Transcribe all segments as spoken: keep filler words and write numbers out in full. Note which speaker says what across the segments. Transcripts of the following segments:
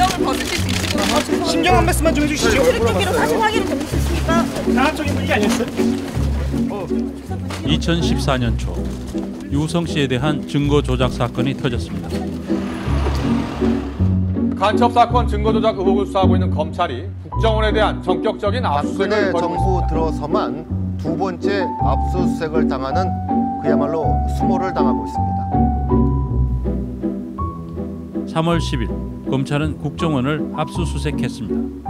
Speaker 1: 지령을 거두실 수 있으시고
Speaker 2: 신경 한 말씀만 좀 해주시죠.
Speaker 1: 출입기로 사실 확인이 좀 있으십니까?
Speaker 2: 다각적인 분위기 아니었어요?
Speaker 3: 이천십사 년 초 유성 씨에 대한 증거 조작 사건이 터졌습니다.
Speaker 4: 간첩 사건 증거 조작 의혹을 수사하고 있는 검찰이 국정원에 대한 전격적인 압수수색을
Speaker 5: 박근혜
Speaker 4: 벌이고
Speaker 5: 정부
Speaker 4: 있습니다.
Speaker 5: 들어서만 두 번째 압수수색을 당하는 그야말로 수모를 당하고 있습니다.
Speaker 3: 삼월 십일 검찰은 국정원을 압수수색했습니다.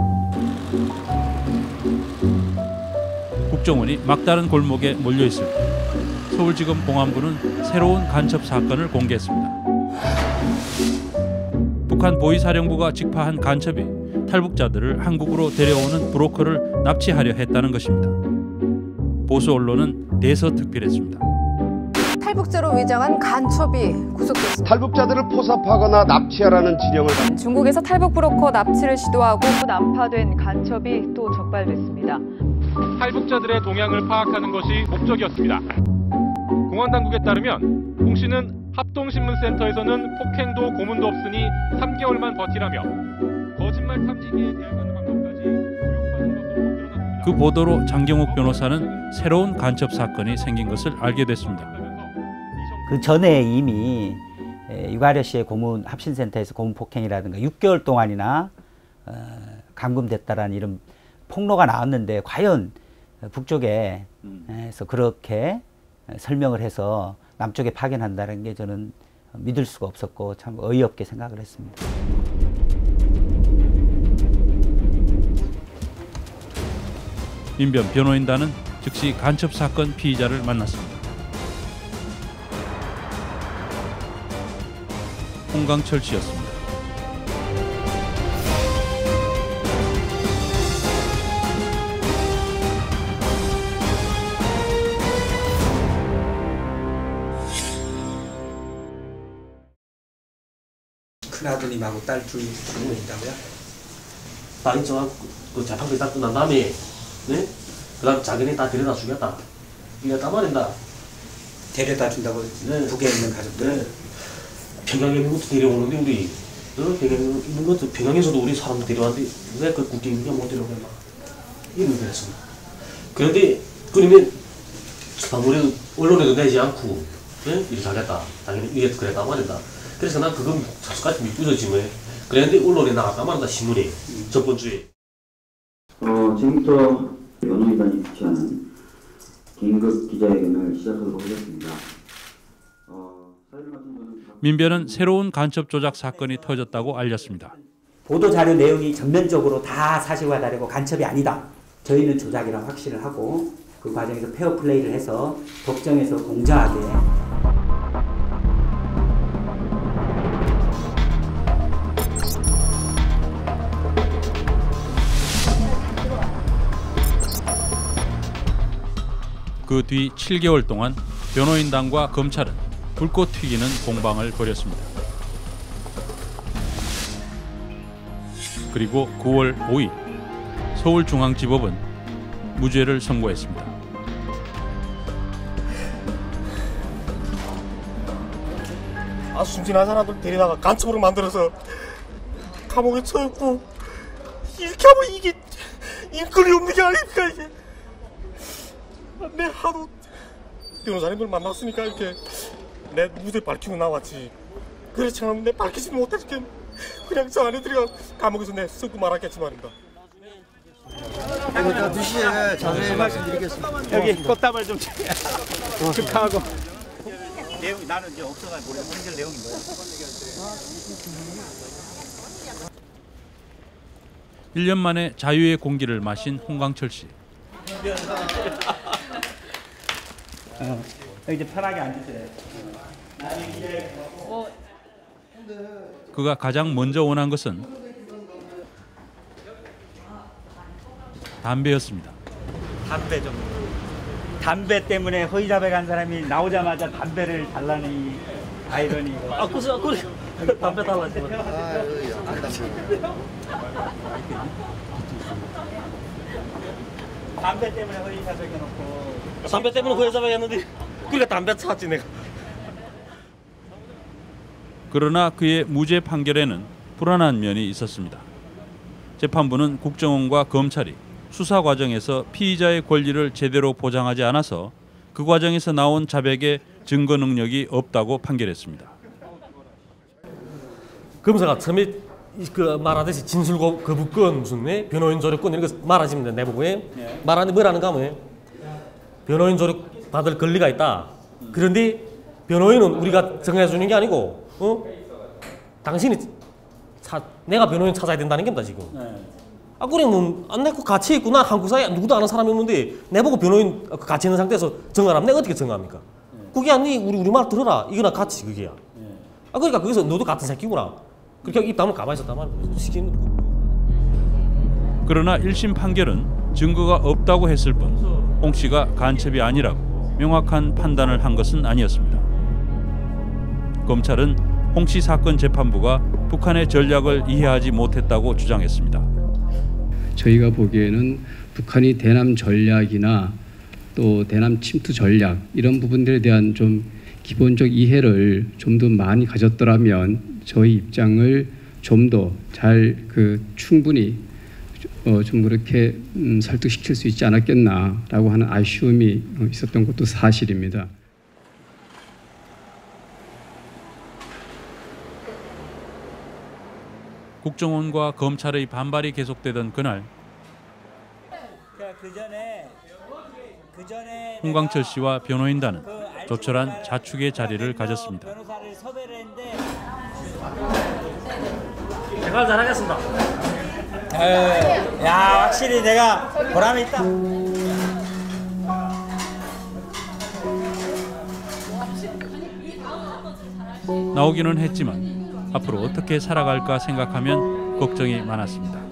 Speaker 3: 국정원이 막다른 골목에 몰려 있을 때 서울지검 공안부는 새로운 간첩 사건을 공개했습니다. 북한 보위사령부가 직파한 간첩이 탈북자들을 한국으로 데려오는 브로커를 납치하려 했다는 것입니다. 보수 언론은 대서특필했습니다.
Speaker 6: 탈북자로 위장한 간첩이 구속됐습니다.
Speaker 7: 탈북자들을 포섭하거나 납치하라는 지령을 받...
Speaker 6: 중국에서 탈북 브로커 납치를 시도하고 난파된 간첩이 또 적발됐습니다.
Speaker 8: 탈북자들의 동향을 파악하는 것이 목적이었습니다. 공안당국에 따르면 홍 씨는 합동신문센터에서는 폭행도 고문도 없으니 삼 개월만 버티라며 거짓말 탐지기에 대응하는 방법까지 교육받은 것으로 드러났습니다.
Speaker 3: 그 보도로 장경욱 변호사는 새로운 간첩 사건이 생긴 것을 알게 됐습니다.
Speaker 9: 그 전에 이미 유가려 씨의 고문 합신센터에서 고문 폭행이라든가 육 개월 동안이나 감금됐다라는 이런 폭로가 나왔는데 과연 북쪽에서 그렇게 설명을 해서 남쪽에 파견한다는 게 저는 믿을 수가 없었고 참 어이없게 생각을 했습니다.
Speaker 3: 민변 변호인단은 즉시 간첩 사건 피의자를 만났습니다. 홍강철 씨였습니다.
Speaker 2: 큰아드님하고 딸 둘 두고 있다고요?
Speaker 10: 딸이 저 그 재판까지 다 끝난 다음에 네? 그 다음 자기네 다 데려다 주겠다. 이게 다 말인다.
Speaker 2: 데려다 준다고?
Speaker 10: 네.
Speaker 2: 북에 있는 가족들?
Speaker 10: 네. 평양에 있는 것도 데려오는데 우리 어? 평양에 있는 것도 평양에서도 우리 사람들 데려왔는데 왜 그 국경에 못 데려오겠나 이런 얘기를 했습니다. 그런데 그러면 아무래도 언론에도 내지 않고 네? 이렇게 하겠다. 당연히 이게 그랬다 말인다. 그래서 난 그건 자수까지 믿어지지 뭐. 그랬는데 언론에 나갔다 말한다 신문에 음. 저번 주에.
Speaker 11: 어, 지금부터 변호인단이 주최하는 긴급 기자회견을 시작하도록 하겠습니다. 어,
Speaker 3: 민변은 새로운 간첩 조작 사건이 터졌다고 알렸습니다.
Speaker 9: 보도자료 내용이 전면적으로 다 사실과 다르고 간첩이 아니다. 저희는 조작이라고 확신을 하고 그 과정에서 페어플레이를 해서 법정에서 공정하게
Speaker 3: 그 뒤 칠 개월 동안 변호인단과 검찰은 불꽃 튀기는 공방을 벌였습니다. 그리고 구월 오일 서울중앙지법은 무죄를 선고했습니다.
Speaker 2: 아, 순진한 사람들 데리다가 간첩으로 만들어서 감옥에 쳐있고 이렇게 하면 이게 인권이 없는 게 아닙니까 이게. 내 하도 변호사님들 만났으니까 이렇게 내 무대 밝히고 나왔지. 그렇지만 내 밝히지는 못했겠네. 그냥 저 아내들이가 감옥에서 내 썩고 말았겠지 말입니다.
Speaker 5: 일단 두 시에 자세히 말씀드리겠습니다.
Speaker 2: 여기 꽃다발 좀 축하하고.
Speaker 12: 내용이 나는 이제 없어가지고 모르겠어. 판결 내용이 뭐야?
Speaker 3: 일 년 만에 자유의 공기를 마신 홍강철 씨.
Speaker 9: 어, 이제 편하게 앉으세요.
Speaker 3: 그가 가장 먼저 원한 것은 담배였습니다.
Speaker 9: 담배 좀. 담배 때문에 허위 자백한 사람이 나오자마자 담배를 달라니 아이러니.
Speaker 10: 아, 그래서 그래. 담배 달라지.
Speaker 9: 담배 때문에 허위 자백해놓고.
Speaker 10: 담배 때문에 허위 자백했는데 그러니까 담배 샀지 내가.
Speaker 3: 그러나 그의 무죄 판결에는 불안한 면이 있었습니다. 재판부는 국정원과 검찰이 수사 과정에서 피의자의 권리를 제대로 보장하지 않아서 그 과정에서 나온 자백의 증거 능력이 없다고 판결했습니다.
Speaker 13: 검사가 처음에 그 말하듯이 진술 거부권 무슨 네? 변호인 조력권 이런 거 말하시면 내보고 네. 말하는데 뭐라는가 하면 변호인 조력 받을 권리가 있다. 그런데 변호인은 우리가 정해주는 게 아니고 어? 당신이 차, 내가 변호인 찾아야 된다는 겁니다 지금. 네. 아 그러면 안 내고 같이 있구나 한국 사회에 누구도 아는 사람이 없는데 내보고 변호인 같이 있는 상태에서 정하라면 내가 어떻게 정합니까? 네. 그게 아니 우리 우리 말 들어라 이거나 같이 그게야. 네. 아 그러니까 거기서 너도 같은 새끼구나. 그렇게 입 다물고 가만히 있었단 말이야.
Speaker 3: 그러나 일 심 판결은 증거가 없다고 했을 뿐 홍 씨가 간첩이 아니라고 명확한 판단을 한 것은 아니었습니다. 검찰은 홍 씨 사건 재판부가 북한의 전략을 이해하지 못했다고 주장했습니다.
Speaker 14: 저희가 보기에는 북한이 대남 전략이나 또 대남 침투 전략 이런 부분들에 대한 좀 기본적 이해를 좀 더 많이 가졌더라면 저희 입장을 좀 더 잘 그 충분히 어 좀 그렇게 음 설득시킬 수 있지 않았겠나라고 하는 아쉬움이 있었던 것도 사실입니다.
Speaker 3: 국정원과 검찰의 반발이 계속되던 그날
Speaker 12: 그 전에 그 전에
Speaker 3: 홍광철 씨와 변호인단은 조촐한 자축의 자리를 가졌습니다.
Speaker 12: 변호사를 섭외를 했는데
Speaker 13: 제가 잘하겠습니다.
Speaker 12: 에이, 야 확실히 내가 보람이 있다.
Speaker 3: 나오기는 했지만 앞으로 어떻게 살아갈까 생각하면 걱정이 많았습니다.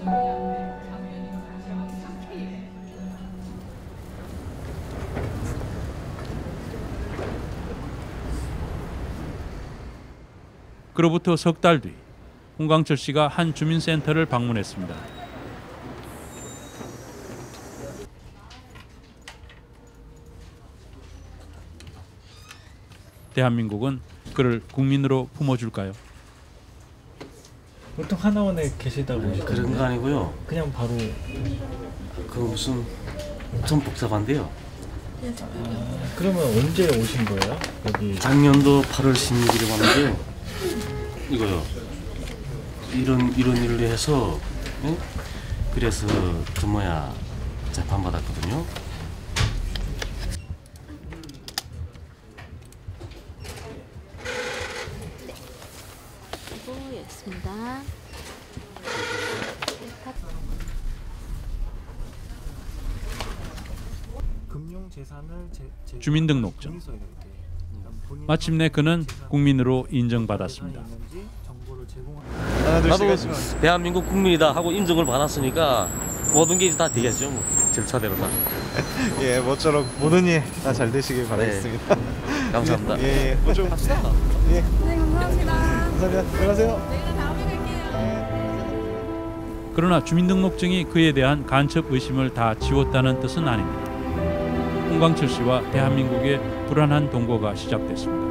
Speaker 3: 그로부터 석 달 뒤 홍광철 씨가 한 주민센터를 방문했습니다. 대한민국은 그를 국민으로 품어줄까요?
Speaker 15: 보통 하나원에 계시다고
Speaker 10: 네, 그런 거 아니고요.
Speaker 15: 그냥 바로
Speaker 10: 그 무슨 좀 복잡한데요.
Speaker 15: 아, 그러면 언제 오신 거예요? 여기
Speaker 10: 작년도 팔월 십육일에 왔는데요. 이거요. 이런 이런 일을 해서 네? 그래서 그 뭐야 재판 받았거든요.
Speaker 16: 있습니다.
Speaker 3: 주민등록증. 마침내 그는 국민으로 인정받았습니다.
Speaker 10: 나도 대한민국 국민이다 하고 인정을 받았으니까 모든 게 다 되겠죠. 뭐. 절차대로 다.
Speaker 17: 예, 모쪼록 모든 일 다 잘 되시길 바라겠습니다.
Speaker 10: 네. 감사합니다.
Speaker 17: 예, 예. 좀 합시다. 예.
Speaker 16: 네, 감사합니다.
Speaker 17: 감사합니다. 들어가세요.
Speaker 16: 네, 다음에 뵐게요.
Speaker 3: 그러나 주민등록증이 그에 대한 간첩 의심을 다 지웠다는 뜻은 아닙니다. 홍광철 씨와 대한민국의 불안한 동거가 시작됐습니다.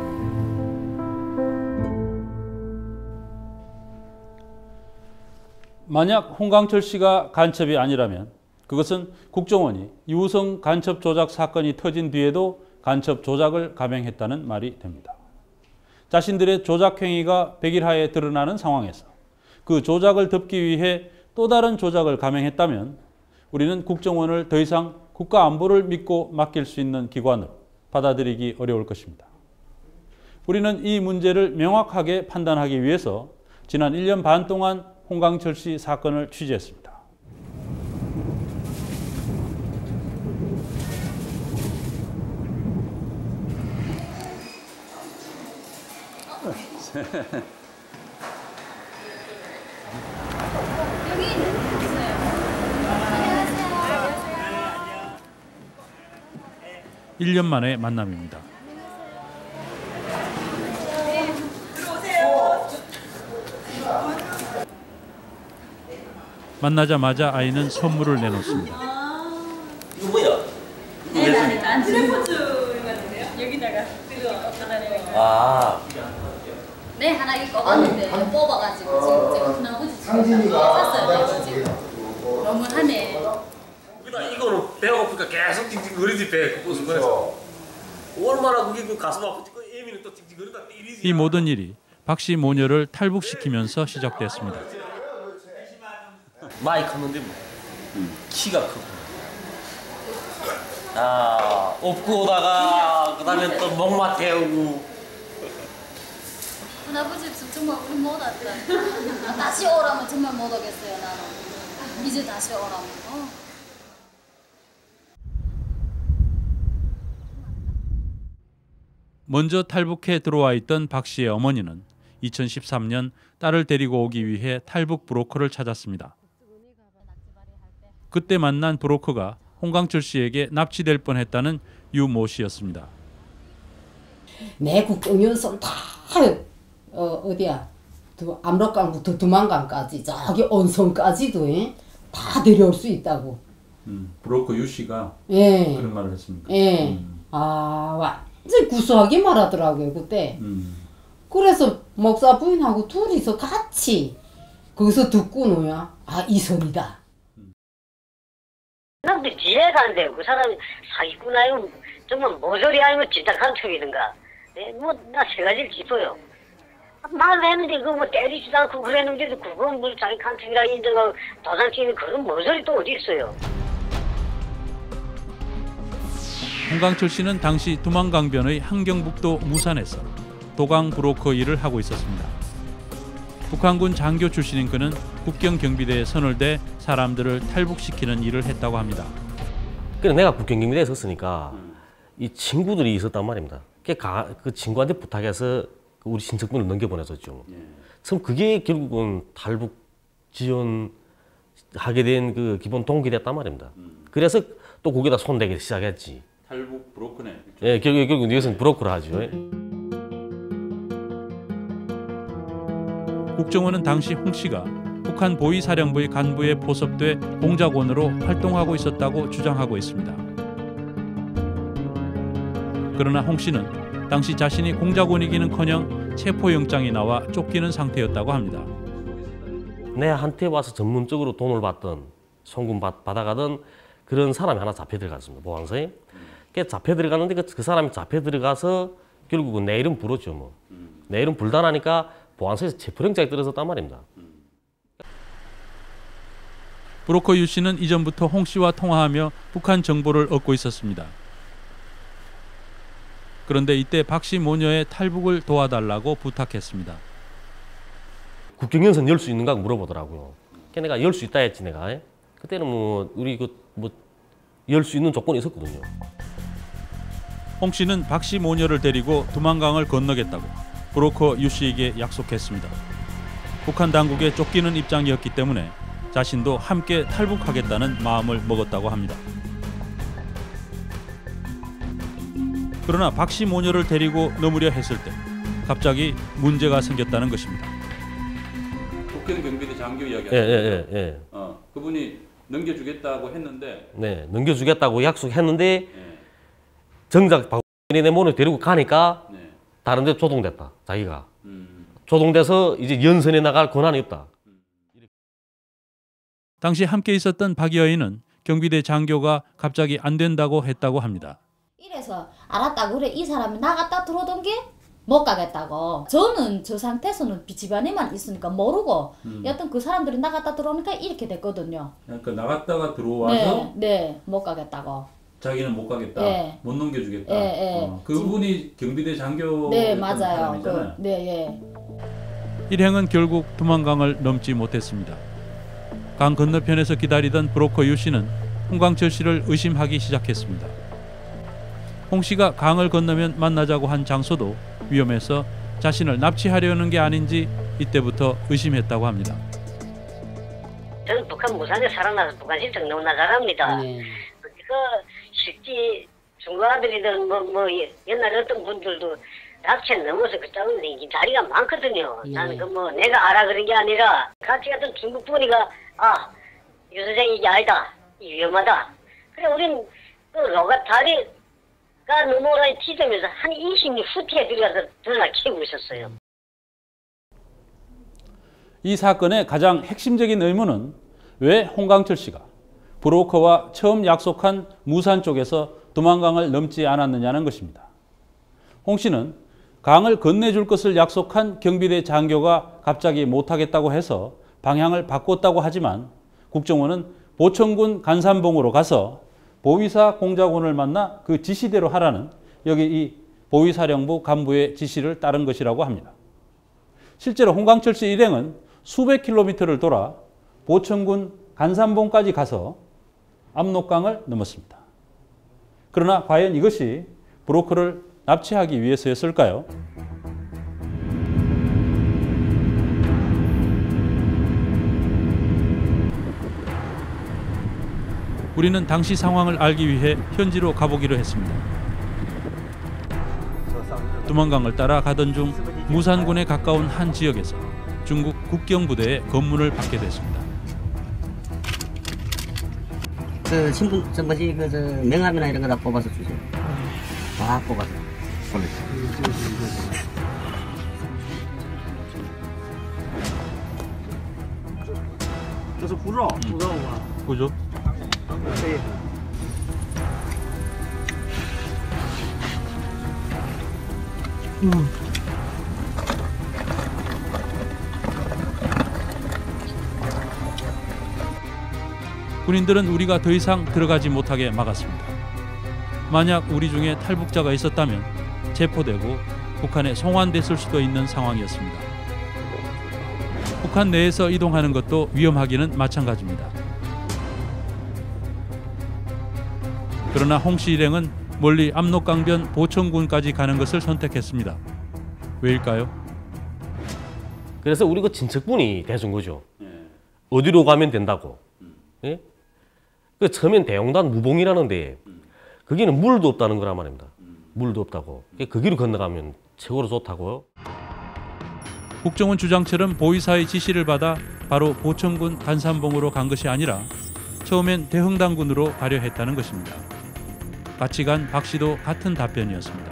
Speaker 3: 만약 홍광철 씨가 간첩이 아니라면 그것은 국정원이 유우성 간첩 조작 사건이 터진 뒤에도 간첩 조작을 감행했다는 말이 됩니다. 자신들의 조작 행위가 백일하에 드러나는 상황에서 그 조작을 덮기 위해 또 다른 조작을 감행했다면 우리는 국정원을 더 이상 국가 안보를 믿고 맡길 수 있는 기관으로 받아들이기 어려울 것입니다. 우리는 이 문제를 명확하게 판단하기 위해서 지난 일 년 반 동안 홍광철 씨 사건을 취재했습니다. 일 년 만의 만남입니다. 만나자마자 아이는 선물을 내놓습니다.
Speaker 10: 이거 뭐야?
Speaker 16: 네, 난 드래곤즈 같은데요? 여기다가 그거 전화를
Speaker 10: 아,
Speaker 16: 네, 하나 이거 뽑았는데 뽑아가지고 지금 제가 큰아버지 집에 샀어요. 지금 너무하네.
Speaker 10: 이거는 배가 고프니까 계속 찡찡거리지 배 그래서 얼마나 그게 그 가슴 아프지 그 애미는 또 찡찡거리다 때리지.
Speaker 3: 이 모든 일이 박씨 모녀를 탈북시키면서 시작됐습니다.
Speaker 10: 많이 컸는데 뭐 키가 크고 아 업고 오다가 그다음에 또 목마 태우고
Speaker 16: 큰아버지 집 정말 우리 못 왔다. 다시 오라면 정말 못 오겠어요 나는. 이제 다시 오라면. 어.
Speaker 3: 먼저 탈북해 들어와 있던 박 씨의 어머니는 이천십삼 년 딸을 데리고 오기 위해 탈북 브로커를 찾았습니다. 그때 만난 브로커가 홍강철 씨에게 납치될 뻔했다는 유 모 씨였습니다.
Speaker 18: 내 국경연설 다 어, 어디야 압록강부터 두만강까지 저기 온성까지도 예? 다 데려올 수 있다고.
Speaker 3: 음, 브로커 유 씨가
Speaker 18: 예.
Speaker 3: 그런 말을 했습니까?
Speaker 18: 예.
Speaker 3: 음.
Speaker 18: 아 완전 구수하게 말하더라고요 그때.
Speaker 3: 음.
Speaker 18: 그래서 목사 부인하고 둘이서 같이 거기서 듣고 노야 아 이선이다.
Speaker 19: 사람들이 지혜 가는데 그 사람이 사기꾼 아니면 정말 모조리 아니면 진짜 간첩이든가. 네, 뭐나 세 가지를 짚어요. 말을 했는데 그거 뭐 때리지도 않고 그랬는데도 그건 뭐 자기 간첩이라 인정하고 도장치는 그런 모조리 또 어디 있어요.
Speaker 3: 홍강철 씨는 당시 두만강변의 함경북도 무산에서 도강 브로커 일을 하고 있었습니다. 북한군 장교 출신인 그는 국경경비대에 선을 대 사람들을 탈북시키는 일을 했다고 합니다.
Speaker 10: 그래 내가 국경경비대에 있었으니까 음. 이 친구들이 있었단 말입니다. 그 친구한테 부탁해서 우리 신청분을 넘겨보냈었죠. 예. 그럼 그게 결국은 탈북 지원하게 된 그 기본 동기됐단 말입니다. 음. 그래서 또 거기다 손대기 시작했지.
Speaker 3: 탈북 브로커네.
Speaker 10: 예, 결국 결국 이것은 브로커를 하죠. 예.
Speaker 3: 국정원은 당시 홍 씨가 북한 보위사령부의 간부에 포섭돼 공작원으로 활동하고 있었다고 주장하고 있습니다. 그러나 홍 씨는 당시 자신이 공작원이기는커녕 체포영장이 나와 쫓기는 상태였다고 합니다.
Speaker 10: 내한테 와서 전문적으로 돈을 받던 송금 받, 받아가던 그런 사람이 하나 잡혀 들어갔습니다. 보안서에. 그 잡혀 들어갔는데 그, 그 사람이 잡혀 들어가서 결국은 내 이름 부르죠. 뭐. 내 이름 불단하니까 보안소에서 체포영장이 떨어졌단 말입니다.
Speaker 3: 브로커 유 씨는 이전부터 홍 씨와 통화하며 북한 정보를 얻고 있었습니다. 그런데 이때 박 씨 모녀의 탈북을 도와달라고 부탁했습니다.
Speaker 10: 국경연선 열 수 있는가 물어보더라고요. 그러니까 내가 열 수 있다 했지 내가. 그때는 뭐 우리 그 뭐 열 수 있는 조건이 있었거든요.
Speaker 3: 홍 씨는 박 씨 모녀를 데리고 두만강을 건너겠다고 브로커 유 씨에게 약속했습니다. 북한 당국에 쫓기는 입장이었기 때문에 자신도 함께 탈북하겠다는 마음을 먹었다고 합니다. 그러나 박 씨 모녀를 데리고 넘으려 했을 때 갑자기 문제가 생겼다는 것입니다. 국경경비대 장교 이야기하셨죠?
Speaker 10: 예, 예, 예, 예.
Speaker 3: 어, 그분이 넘겨주겠다고 했는데
Speaker 10: 네, 넘겨주겠다고 약속했는데 예. 정작 박근혜 내 모녀 데리고 가니까 네. 다른 데 조동됐다. 자기가. 음. 조동돼서 이제 연선에 나갈 권한이 없다.
Speaker 3: 당시 함께 있었던 박 여인은 경비대 장교가 갑자기 안 된다고 했다고 합니다.
Speaker 16: 이래서 알았다고 그래 이 사람이 나갔다 들어오던 게 못 가겠다고. 저는 저 상태에서는 집안에만 있으니까 모르고 음. 여튼 그 사람들이 나갔다 들어오니까 이렇게 됐거든요.
Speaker 3: 그러니까 나갔다가 들어와서
Speaker 16: 네, 네, 못 가겠다고.
Speaker 3: 자기는 못 가겠다. 네. 못 넘겨주겠다.
Speaker 16: 네, 네.
Speaker 3: 어, 그분이 경비대 장교
Speaker 16: 네, 맞아요. 그, 네, 예.
Speaker 3: 일행은 결국 두만강을 넘지 못했습니다. 강 건너편에서 기다리던 브로커 유 씨는 홍강철 씨를 의심하기 시작했습니다. 홍 씨가 강을 건너면 만나자고 한 장소도 위험해서 자신을 납치하려는 게 아닌지 이때부터 의심했다고 합니다.
Speaker 19: 저는 북한 무산에 살아나서 북한 실적 너무나 잘합니다.
Speaker 18: 네.
Speaker 19: 그 실제 중고아들이든 뭐, 뭐 옛날에 어떤 분들도 납치에 넘어서 그 짜는 자리가 많거든요. 네. 나는 그 뭐 내가 알아 그런 게 아니라 같이 갔던 중국 분이가 아, 유 선생이 이게 아니다. 위험하다. 그래 우린 그 로가 다리 가 넘어오라는 지점에서 한 이십 년 후퇴에 들어가서 전화 키우고 있었어요.
Speaker 3: 이 사건의 가장 핵심적인 의문은 왜 홍강철 씨가 브로커와 처음 약속한 무산 쪽에서 두만강을 넘지 않았느냐는 것입니다. 홍 씨는 강을 건네줄 것을 약속한 경비대 장교가 갑자기 못하겠다고 해서 방향을 바꿨다고 하지만 국정원은 보천군 간산봉으로 가서 보위사 공작원을 만나 그 지시대로 하라는 여기 이 보위사령부 간부의 지시를 따른 것이라고 합니다. 실제로 홍강철 씨 일행은 수백 킬로미터를 돌아 보천군 간산봉까지 가서 압록강을 넘었습니다. 그러나 과연 이것이 브로커를 납치하기 위해서였을까요? 우리는 당시 상황을 알기 위해 현지로 가보기로 했습니다. 두만강을 따라 가던 중 무산군에 가까운 한 지역에서 중국 국경부대의 검문을 받게 됐습니다.
Speaker 20: 그 신분 저 뭐지 그 저 명함이나 이런 거 다 뽑아서 주세요. 다 뽑아서 보내주세요.
Speaker 12: 그래서 불어 불어와.
Speaker 3: 보죠.
Speaker 12: 네.
Speaker 3: 음. 군인들은 우리가 더 이상 들어가지 못하게 막았습니다. 만약 우리 중에 탈북자가 있었다면 체포되고 북한에 송환됐을 수도 있는 상황이었습니다. 북한 내에서 이동하는 것도 위험하기는 마찬가지입니다. 그러나 홍 씨 일행은 멀리 압록강변 보천군까지 가는 것을 선택했습니다. 왜일까요?
Speaker 10: 그래서 우리 그 친척분이 대준 거죠. 예. 어디로 가면 된다고. 음. 예? 그 처음엔 대용단 무봉이라는데 음. 거기는 물도 없다는 거란 말입니다. 음. 물도 없다고. 그 길을 건너가면 최고로 좋다고요.
Speaker 3: 국정원 주장처럼 보위사의 지시를 받아 바로 보천군 간산봉으로 간 것이 아니라 처음엔 대흥당군으로 가려 했다는 것입니다. 같이 간 박 씨도 같은 답변이었습니다.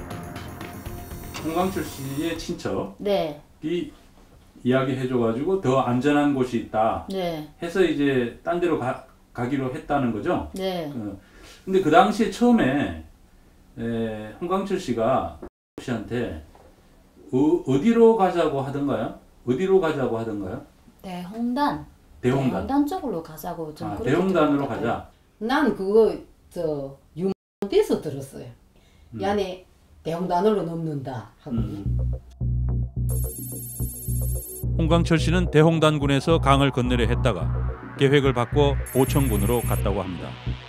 Speaker 3: 홍강철 씨의 친척이
Speaker 16: 네.
Speaker 3: 이야기해줘가지고 더 안전한 곳이 있다
Speaker 16: 네.
Speaker 3: 해서 이제 딴 데로 가, 가기로 했다는 거죠.
Speaker 16: 네.
Speaker 3: 어, 근데 그 당시에 처음에 에, 홍강철 씨가 씨한테 어, 어디로 가자고 하던가요? 어디로 가자고 하던가요?
Speaker 16: 대홍단.
Speaker 3: 대홍단.
Speaker 16: 대홍단 쪽으로 가자고 좀
Speaker 3: 아,
Speaker 16: 그렇게
Speaker 3: 대홍단으로
Speaker 16: 들었거든요.
Speaker 3: 가자.
Speaker 18: 난 그거 저 유명해서 들었어요.
Speaker 3: 음.
Speaker 18: 야네 대홍단으로 넘는다 하고.
Speaker 3: 음. 홍강철 씨는 대홍단군에서 강을 건너려 했다가 계획을 바꿔 보천군으로 갔다고 합니다.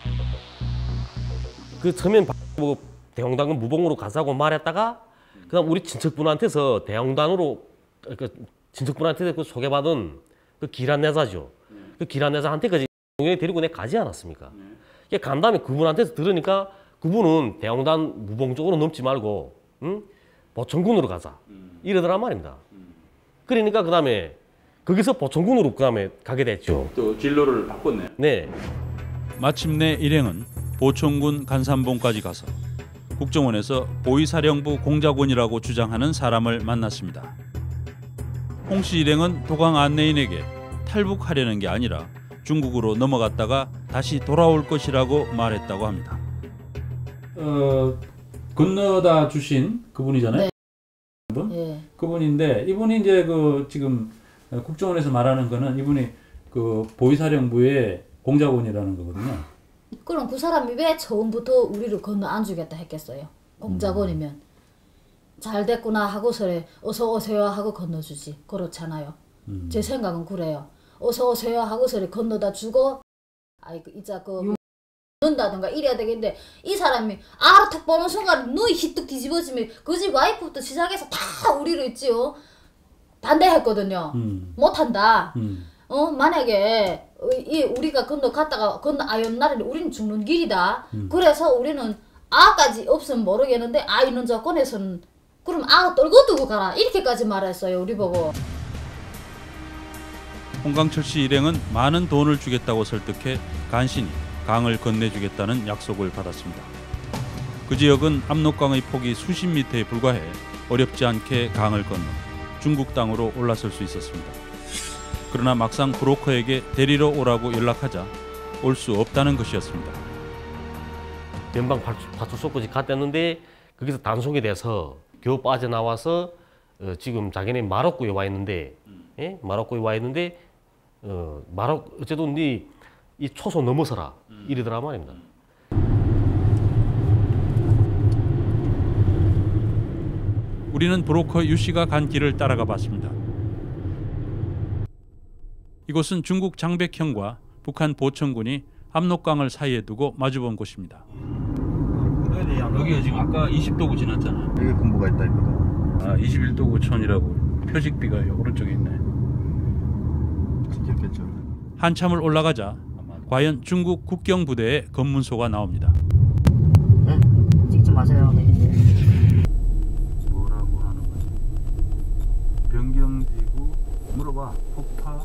Speaker 10: 그 처음엔 뭐 대홍단군 무봉으로 가자고 말했다가 그다음 우리 친척분한테서 대홍단으로 그 친척분한테 그 소개받은 그 기란내자죠. 그 기란내자한테까지 데리고 내 가지 않았습니까? 네. 간 다음에 그분한테서 들으니까 그분은 대홍단 무봉 쪽으로 넘지 말고 응? 보천군으로 가자 음. 이러더란 말입니다. 음. 그러니까 그 다음에 거기서 보천군으로 그 다음에 가게 됐죠.
Speaker 3: 또 진로를 바꿨네요.
Speaker 10: 네.
Speaker 3: 마침내 일행은 보천군 간산봉까지 가서 국정원에서 보위사령부 공작원이라고 주장하는 사람을 만났습니다. 홍 씨 일행은 도강 안내인에게 탈북하려는 게 아니라 중국으로 넘어갔다가 다시 돌아올 것이라고 말했다고 합니다. 어, 건너다 주신 그분이잖아요.
Speaker 16: 네.
Speaker 3: 분?
Speaker 16: 네.
Speaker 3: 그분인데 이분이 이제 그 지금 국정원에서 말하는 거는 이분이 그 보위사령부의 공작원이라는 거거든요.
Speaker 16: 그럼 그 사람이 왜 처음부터 우리를 건너 안 주겠다 했겠어요? 공작원이면 음. 잘 됐구나 하고서 어서 오세요 하고 건너주지. 그렇잖아요. 음. 제 생각은 그래요. 어서 오세요 하고서 건너다 주고 아이 그 이자 그 는다든가 이래야 되겠는데 이 사람이 알아 탁 보는 순간 눈이 희뚝 뒤집어지면 그 집 와이프부터 시작해서 다 우리를 있지요. 반대했거든요. 음. 못한다. 음. 어 만약에 이 우리가 건너 갔다가 건너 아 옛날에 우리는 죽는 길이다. 음. 그래서 우리는 아까지 없으면 모르겠는데 아 있는 조건에서는 그럼 아 떨고 두고 가라 이렇게까지 말했어요 우리 보고.
Speaker 3: 홍강철 씨 일행은 많은 돈을 주겠다고 설득해 간신히 강을 건네주겠다는 약속을 받았습니다. 그 지역은 압록강의 폭이 수십 미터에 불과해 어렵지 않게 강을 건너 중국 땅으로 올라설 수 있었습니다. 그러나 막상 브로커에게 데리러 오라고 연락하자 올 수 없다는 것이었습니다.
Speaker 13: 변방 파출소까지 갔댔는데 거기서 단속이 돼서 겨우 빠져나와서 어, 지금 자기네 마로코에 와 있는데 예? 마로코에 와 있는데 어, 마로 어쨌든 네 이 초소 넘어서라 이러더라 말입니다.
Speaker 3: 우리는 브로커 유 씨가 간 길을 따라가 봤습니다. 이곳은 중국 장백현과 북한 보천군이 압록강을 사이에 두고 마주본 곳입니다. 여기가 지금 아까 이십 도구 지났잖아.
Speaker 5: 여기 군부가 있다 했거든.
Speaker 3: 아, 이십일 도구촌이라고 표식비가 오른쪽에 있네.
Speaker 5: 진짜겠죠.
Speaker 3: 한참을 올라가자 과연 중국 국경부대의 검문소가 나옵니다.
Speaker 16: 네? 찍지 마세요.
Speaker 3: 뭐라고 하는 거야? 변경지구 물어봐. 폭파.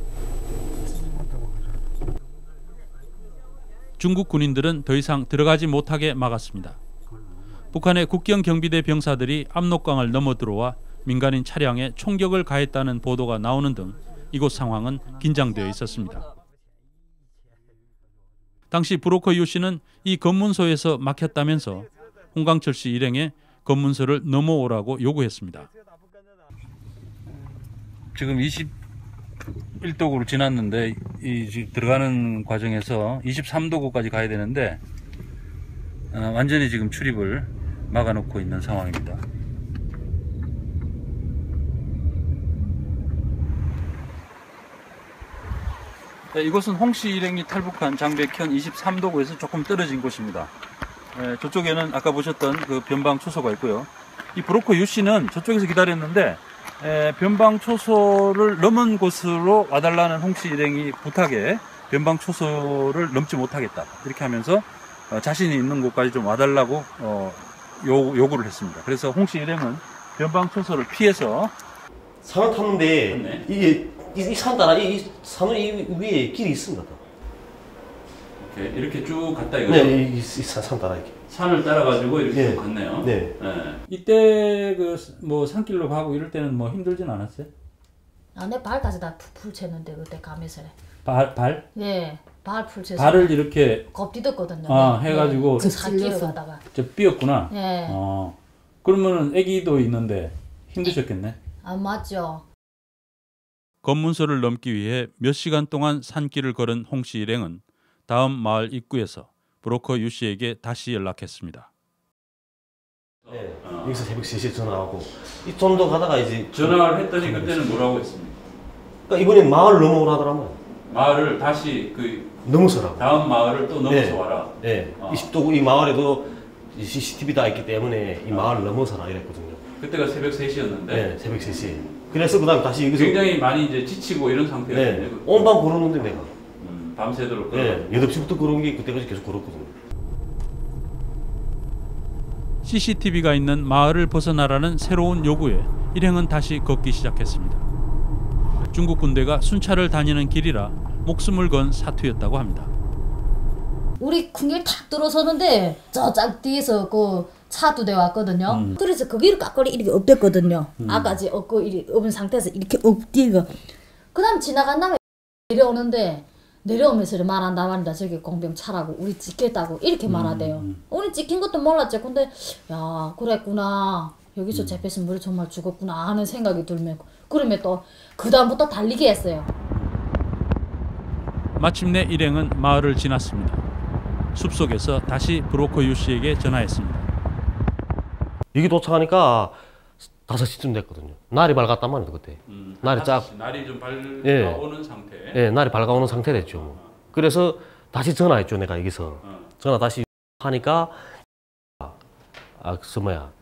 Speaker 3: 중국 군인들은 더 이상 들어가지 못하게 막았습니다. 북한의 국경경비대 병사들이 압록강을 넘어 들어와 민간인 차량에 총격을 가했다는 보도가 나오는 등 이곳 상황은 긴장되어 있었습니다. 당시 브로커 유 씨는 이 검문소에서 막혔다면서 홍강철 씨 일행에 검문소를 넘어오라고 요구했습니다. 지금 이십일 도구로 지났는데 이 지금 들어가는 과정에서 이십삼 도구까지 가야 되는데 어, 완전히 지금 출입을 막아놓고 있는 상황입니다. 네, 이곳은 홍씨 일행이 탈북한 장백현 이십삼 도구에서 조금 떨어진 곳입니다. 네, 저쪽에는 아까 보셨던 그 변방 초소가 있고요. 이 브로커 유 씨는 저쪽에서 기다렸는데 에, 변방 초소를 넘은 곳으로 와달라는 홍씨 일행이 부탁에 변방 초소를 넘지 못하겠다 이렇게 하면서 어, 자신이 있는 곳까지 좀 와달라고 어, 요, 요구를 했습니다. 그래서 홍씨 일행은 변방 초소를 피해서
Speaker 13: 산을 탔는데 이게 이 산 따라 이 산을 이 위에 길이 있습니다.
Speaker 3: 이렇게, 이렇게 쭉 갔다 이거죠?
Speaker 13: 네, 이 산 따라 이렇게.
Speaker 3: 산을 따라가지고 이렇게
Speaker 13: 네.
Speaker 3: 쭉 갔네요.
Speaker 13: 네.
Speaker 3: 네. 이때 그 뭐 산길로 가고 이럴 때는 뭐 힘들진 않았어요?
Speaker 16: 아, 내 발까지 다 풀 챘는데 그때 가면서.
Speaker 3: 발 발?
Speaker 16: 예, 발 풀 챘어.
Speaker 3: 발을 이렇게
Speaker 16: 겁디었거든요.
Speaker 3: 아, 해가지고
Speaker 16: 그 산길 가다가.
Speaker 3: 저 삐었구나.
Speaker 16: 예.
Speaker 3: 어. 그러면은 아기도 있는데 힘드셨겠네.
Speaker 16: 아, 맞죠.
Speaker 3: 검문소를 넘기 위해 몇 시간 동안 산길을 걸은 홍씨 일행은 다음 마을 입구에서 브로커 유 씨에게 다시 연락했습니다.
Speaker 13: 네, 어. 여기서 새벽 세 시에 전화하고 이 좀 더 가다가 이제
Speaker 3: 전화를 했더니 그때는 뭐라고 했습니까?
Speaker 13: 그러니까 이번에 마을 넘어오라더라고요.
Speaker 3: 마을을 다시 그
Speaker 13: 넘어서라고.
Speaker 3: 다음 마을을 또 넘어서
Speaker 13: 네.
Speaker 3: 와라.
Speaker 13: 네,
Speaker 3: 어.
Speaker 13: 이십 도구 이 마을에도 씨씨티비가 있기 때문에 이 마을 넘어서라 이랬거든요.
Speaker 3: 그때가 새벽 세 시였는데.
Speaker 13: 네, 새벽 세 시. 그래서 그다음 다시 여기서
Speaker 3: 굉장히 많이 이제 지치고 이런 상태였는데.
Speaker 13: 네, 온밤 걸었는데 내가.
Speaker 3: 음, 밤새도록.
Speaker 13: 네, 여덟 시부터 걸은 게 그때까지 계속 걸었거든요.
Speaker 3: 씨씨티비가 있는 마을을 벗어나라는 새로운 요구에 일행은 다시 걷기 시작했습니다. 중국 군대가 순찰을 다니는 길이라 목숨을 건 사투였다고 합니다.
Speaker 16: 우리 군길 탁 들어서는데 저짝 뒤에서 그 차 두 대 왔거든요. 음. 그래서 거기를 깍거리 이렇게 엎댔거든요. 음. 아까지 엎고 이렇게 엎은 상태에서 이렇게 엎디고 그 다음 지나간 다음에 내려오는데 내려오면서 말한다 말한다 저기 공병 차라고 우리 찍겠다고 이렇게 음. 말하대요. 음. 우리 찍힌 것도 몰랐죠. 근데 야 그랬구나. 여기서 음. 잡혔으면 우리 정말 죽었구나 하는 생각이 들면 그러면 또 그 다음부터 달리게 했어요.
Speaker 3: 마침내 일행은 마을을 지났습니다. 숲속에서 다시 브로커 유 씨에게 전화했습니다.
Speaker 13: 여기 도착하니까 다섯 시쯤 됐거든요. 날이 밝았단 말이에요 그때. 음, 날이 쫙
Speaker 3: 날이 좀 밝아오는
Speaker 13: 예.
Speaker 3: 상태.
Speaker 13: 예, 날이 밝아오는 상태 됐죠. 뭐. 그래서 다시 전화했죠 내가 여기서.
Speaker 3: 어.
Speaker 13: 전화 다시 하니까 아, 그 뭐야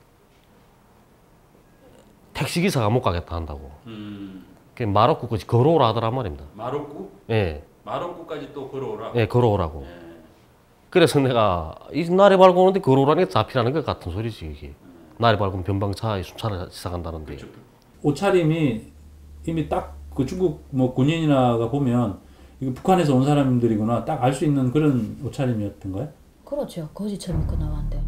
Speaker 13: 택시 기사가 못 가겠다 한다고. 음. 마로쿠까지 걸어오라 하더란 말입니다.
Speaker 3: 마로쿠?
Speaker 13: 예.
Speaker 3: 마로쿠까지 또 걸어오라.
Speaker 13: 예, 걸어오라고. 예. 그래서 내가 이 날이 밝고 오는데 걸어오라니까 잡히라는 것 같은 소리지 이게. 날이 밝으면 변방차에 순찰을 시작한다는데.
Speaker 3: 그렇죠. 옷차림이 이미 딱 그 중국 뭐 군인이나가 보면 이거 북한에서 온 사람들이구나 딱 알 수 있는 그런 옷차림이었던가요?
Speaker 16: 그렇죠. 거지처럼 입고 나왔는데.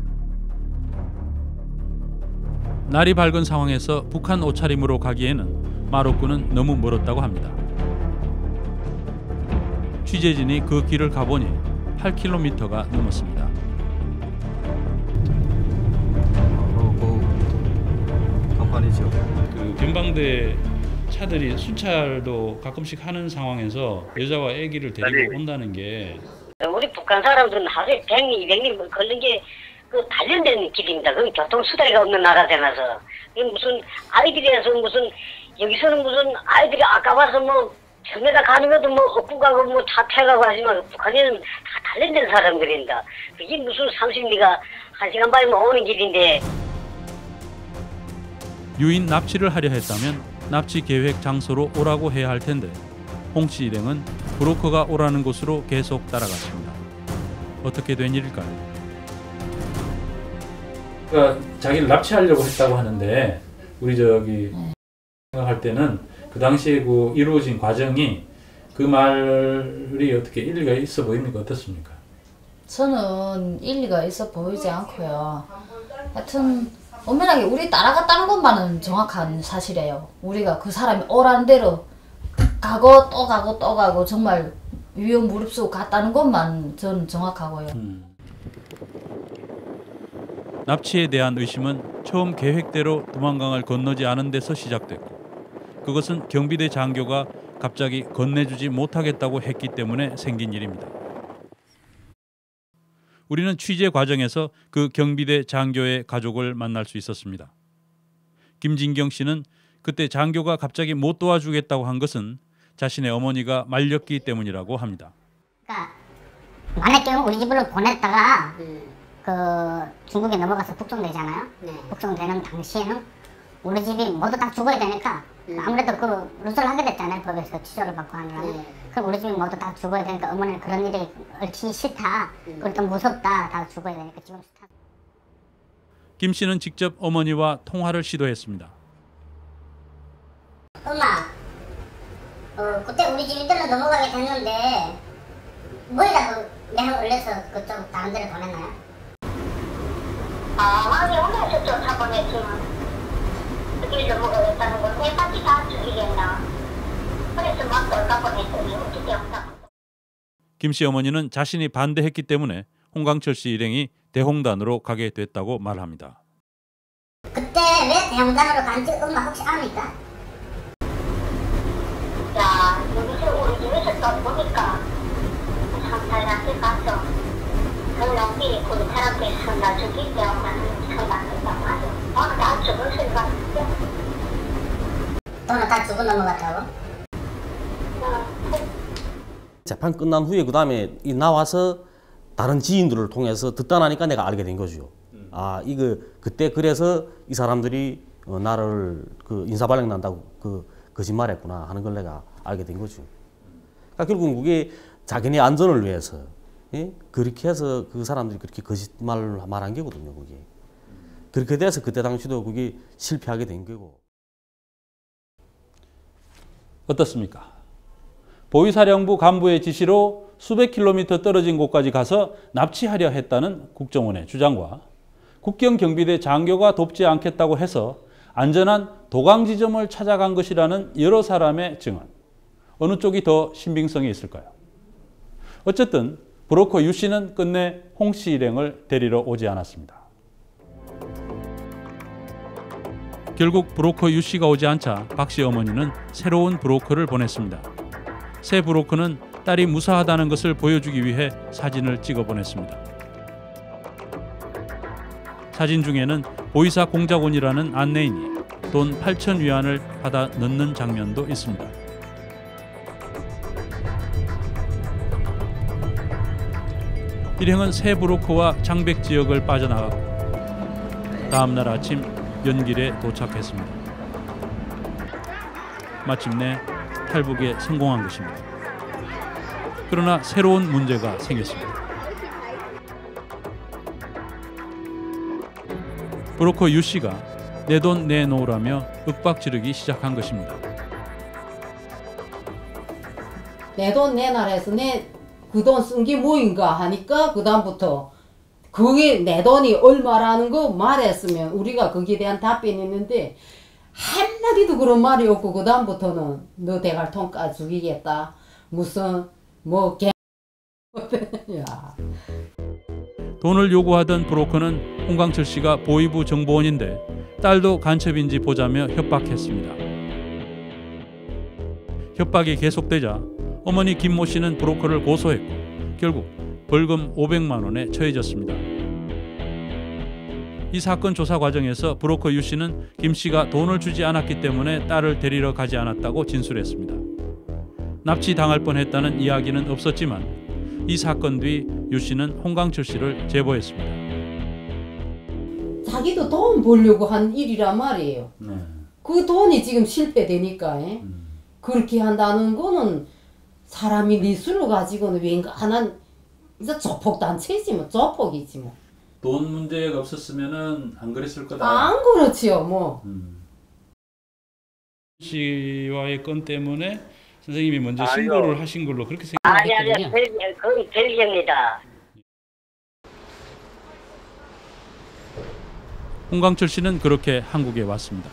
Speaker 3: 날이 밝은 상황에서 북한 옷차림으로 가기에는 마로쿠는 너무 멀었다고 합니다. 취재진이 그 길을 가보니 팔 킬로미터가 넘었습니다.
Speaker 15: 간판이죠.
Speaker 3: 그 변방대 차들이 순찰도 가끔씩 하는 상황에서 여자와 아기를 데리고 온다는 게
Speaker 19: 우리 북한 사람들은 하루에 백 명, 이백 명 걸린 게 그 단련된 길입니다. 그 교통수단이 없는 나라잖아서. 무슨 아이들이라서 무슨 여기서는 무슨 아이들이 아까워서 뭐 섬에다 가는 것도 뭐 업고 가고 뭐 차 태가고 하지만 북한에는 다 단련된 사람들입니다. 그게 무슨 삼십 리가 한 시간 반이면 오는 길인데.
Speaker 3: 유인 납치를 하려 했다면 납치 계획 장소로 오라고 해야 할 텐데 홍 씨 일행은 브로커가 오라는 곳으로 계속 따라갔습니다. 어떻게 된 일일까요? 그러니까 자기를 납치하려고 했다고 하는데 우리 저기 생각할 때는 그 당시에 그 이루어진 과정이 그 말이 어떻게 일리가 있어 보입니까? 어떻습니까?
Speaker 16: 저는 일리가 있어 보이지 않고요. 하여튼 엄밀하게 우리 따라갔다는 것만은 정확한 사실이에요. 우리가 그 사람이 오라는 대로 가고 또 가고 또 가고 정말 위험 무릅쓰고 갔다는 것만 저는 정확하고요.
Speaker 3: 음. 납치에 대한 의심은 처음 계획대로 두만강을 건너지 않은 데서 시작됐고 그것은 경비대 장교가 갑자기 건네주지 못하겠다고 했기 때문에 생긴 일입니다. 우리는 취재 과정에서 그 경비대 장교의 가족을 만날 수 있었습니다. 김진경 씨는 그때 장교가 갑자기 못 도와주겠다고 한 것은 자신의 어머니가 말렸기 때문이라고 합니다.
Speaker 21: 그러니까 만약에 우리 집으로 보냈다가 음. 그 중국에 넘어가서 북송되잖아요. 네. 북송되는 당시에는 우리 집이 모두 다 죽어야 되니까 음. 아무래도 그 루저를 하게 됐잖아요. 법에서 치료를 받고 하느라. 네. 그럼 우리 집이 모두 다 죽어야 되니까 어머니는 그런 일이 얽히기 싫다. 음. 그걸 좀 무섭다. 다 죽어야 되니까 지금 스타.
Speaker 3: 김 씨는 직접 어머니와 통화를 시도했습니다.
Speaker 21: 엄마, 어, 그때 우리 집이 들러 넘어가게 됐는데 뭐이라도 내가 올려서 그쪽 다른 데를 보냈나요? 아, 마음이 오면서 쫓아보냈지만 그길 넘어가겠다는 걸 왜 같이 다 죽이겠나. 그래서 막 돌아보냈더니 어떻게 온다고.
Speaker 3: 김 씨 어머니는 자신이 반대했기 때문에 홍강철 씨 일행이 대홍단으로 가게 됐다고 말합니다.
Speaker 21: 그때 왜 대홍단으로 간지 엄마 혹시 압니까? 야, 여기서 우리 집에서 또 보니까 상탈한테 가서 그놈이 우리 사람들이 선다 죽일 때 엄마는 선다했다고 하죠. 오늘 다 죽을 생각 없죠? 너는 다 죽어 넘어갔다고?
Speaker 22: 재판 끝난 후에 그 다음에 이 나와서 다른 지인들을 통해서 듣다 나니까 내가 알게 된 거죠. 음. 아 이거 그때 그래서 이 사람들이 어, 나를 그 인사발령 난다고 그 거짓말했구나 하는 걸 내가 알게 된 거죠. 그러니까 결국은 그게 자기네 안전을 위해서 예? 그렇게 해서 그 사람들이 그렇게 거짓말을 말한 거거든요. 그게 그렇게 돼서 그때 당시도 그게 실패하게 된 거고.
Speaker 3: 어떻습니까? 보위사령부 간부의 지시로 수백 킬로미터 떨어진 곳까지 가서 납치하려 했다는 국정원의 주장과 국경경비대 장교가 돕지 않겠다고 해서 안전한 도강 지점을 찾아간 것이라는 여러 사람의 증언. 어느 쪽이 더 신빙성이 있을까요? 어쨌든 브로커 유 씨는 끝내 홍 씨 일행을 데리러 오지 않았습니다. 결국 브로커 유 씨가 오지 않자 박 씨 어머니는 새로운 브로커를 보냈습니다. 새 브로커는 딸이 무사하다는 것을 보여주기 위해 사진을 찍어 보냈습니다. 사진 중에는 보이사 공작원이라는 안내인이 돈 팔천 위안을 받아 넣는 장면도 있습니다. 일행은 새 브로커와 장백 지역을 빠져나갔고 다음 날 아침 연길에 도착했습니다. 마침내 탈북에 성공한 것입니다. 그러나 새로운 문제가 생겼습니다. 브로커 유 씨가 내 돈 내놓으라며 윽박 지르기 시작한 것입니다.
Speaker 18: 내 돈 내놔라 해서 내 그 돈 쓴 게 뭐인가 하니까 그 다음부터 그게 내 돈이 얼마라는 거 말했으면 우리가 거기에 대한 답변이 있는데 한마디도 그런 말이 없고 그 다음부터는 너 대갈통 까 죽이겠다. 무슨 뭐 개. 야.
Speaker 3: 돈을 요구하던 브로커는 홍광철 씨가 보위부 정보원인데 딸도 간첩인지 보자며 협박했습니다. 협박이 계속되자 어머니 김모 씨는 브로커를 고소했고 결국 벌금 오백만 원에 처해졌습니다. 이 사건 조사 과정에서 브로커 유 씨는 김 씨가 돈을 주지 않았기 때문에 딸을 데리러 가지 않았다고 진술했습니다. 납치당할 뻔했다는 이야기는 없었지만 이 사건 뒤 유 씨는 홍광철 씨를 제보했습니다.
Speaker 18: 자기도 돈 벌려고 한 일이란 말이에요.
Speaker 3: 네.
Speaker 18: 그 돈이 지금 실패되니까 음. 그렇게 한다는 거는 사람이 네 술로 가지고는 왠가 하나 이제 조폭단체지 뭐 조폭이지 뭐.
Speaker 3: 돈 문제가 없었으면은 안 그랬을 거다.
Speaker 18: 안 그렇지요 뭐.
Speaker 3: 음. 씨와의 건 때문에 선생님이 먼저
Speaker 19: 아니요.
Speaker 3: 신고를 하신 걸로 그렇게
Speaker 19: 아니 아니
Speaker 3: 생각했거든요.
Speaker 19: 그건 별개입니다.
Speaker 3: 홍광철 씨는 그렇게 한국에 왔습니다.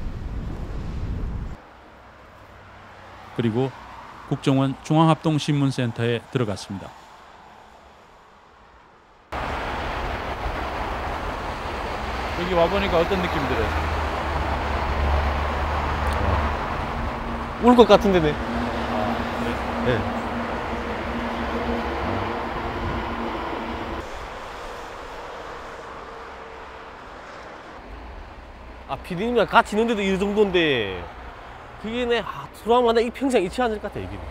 Speaker 3: 그리고 국정원 중앙합동신문센터에 들어갔습니다. 여기 와보니까 어떤 느낌이 들어요?
Speaker 10: 울 것 같은데네.
Speaker 3: 아, 그래?
Speaker 10: 네. 아, 피디님이랑 같이 있는데도 이 정도인데 그게 내 아, 트라우마 내이 평생 잊지 않을 것 같아 이게.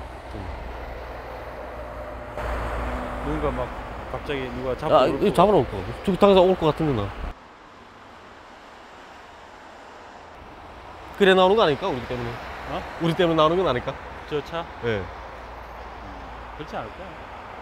Speaker 3: 누군가 막 갑자기 누가 잡으러
Speaker 10: 아,
Speaker 3: 올
Speaker 10: 이거 잡으러 올 거. 저기 당장 올 것 같은데 나. 그래 나오는 거 아닐까 우리 때문에?
Speaker 3: 어?
Speaker 10: 우리 때문에 나오는 건 아닐까?
Speaker 3: 저 차?
Speaker 10: 예. 네.
Speaker 3: 그렇지 않을 거야.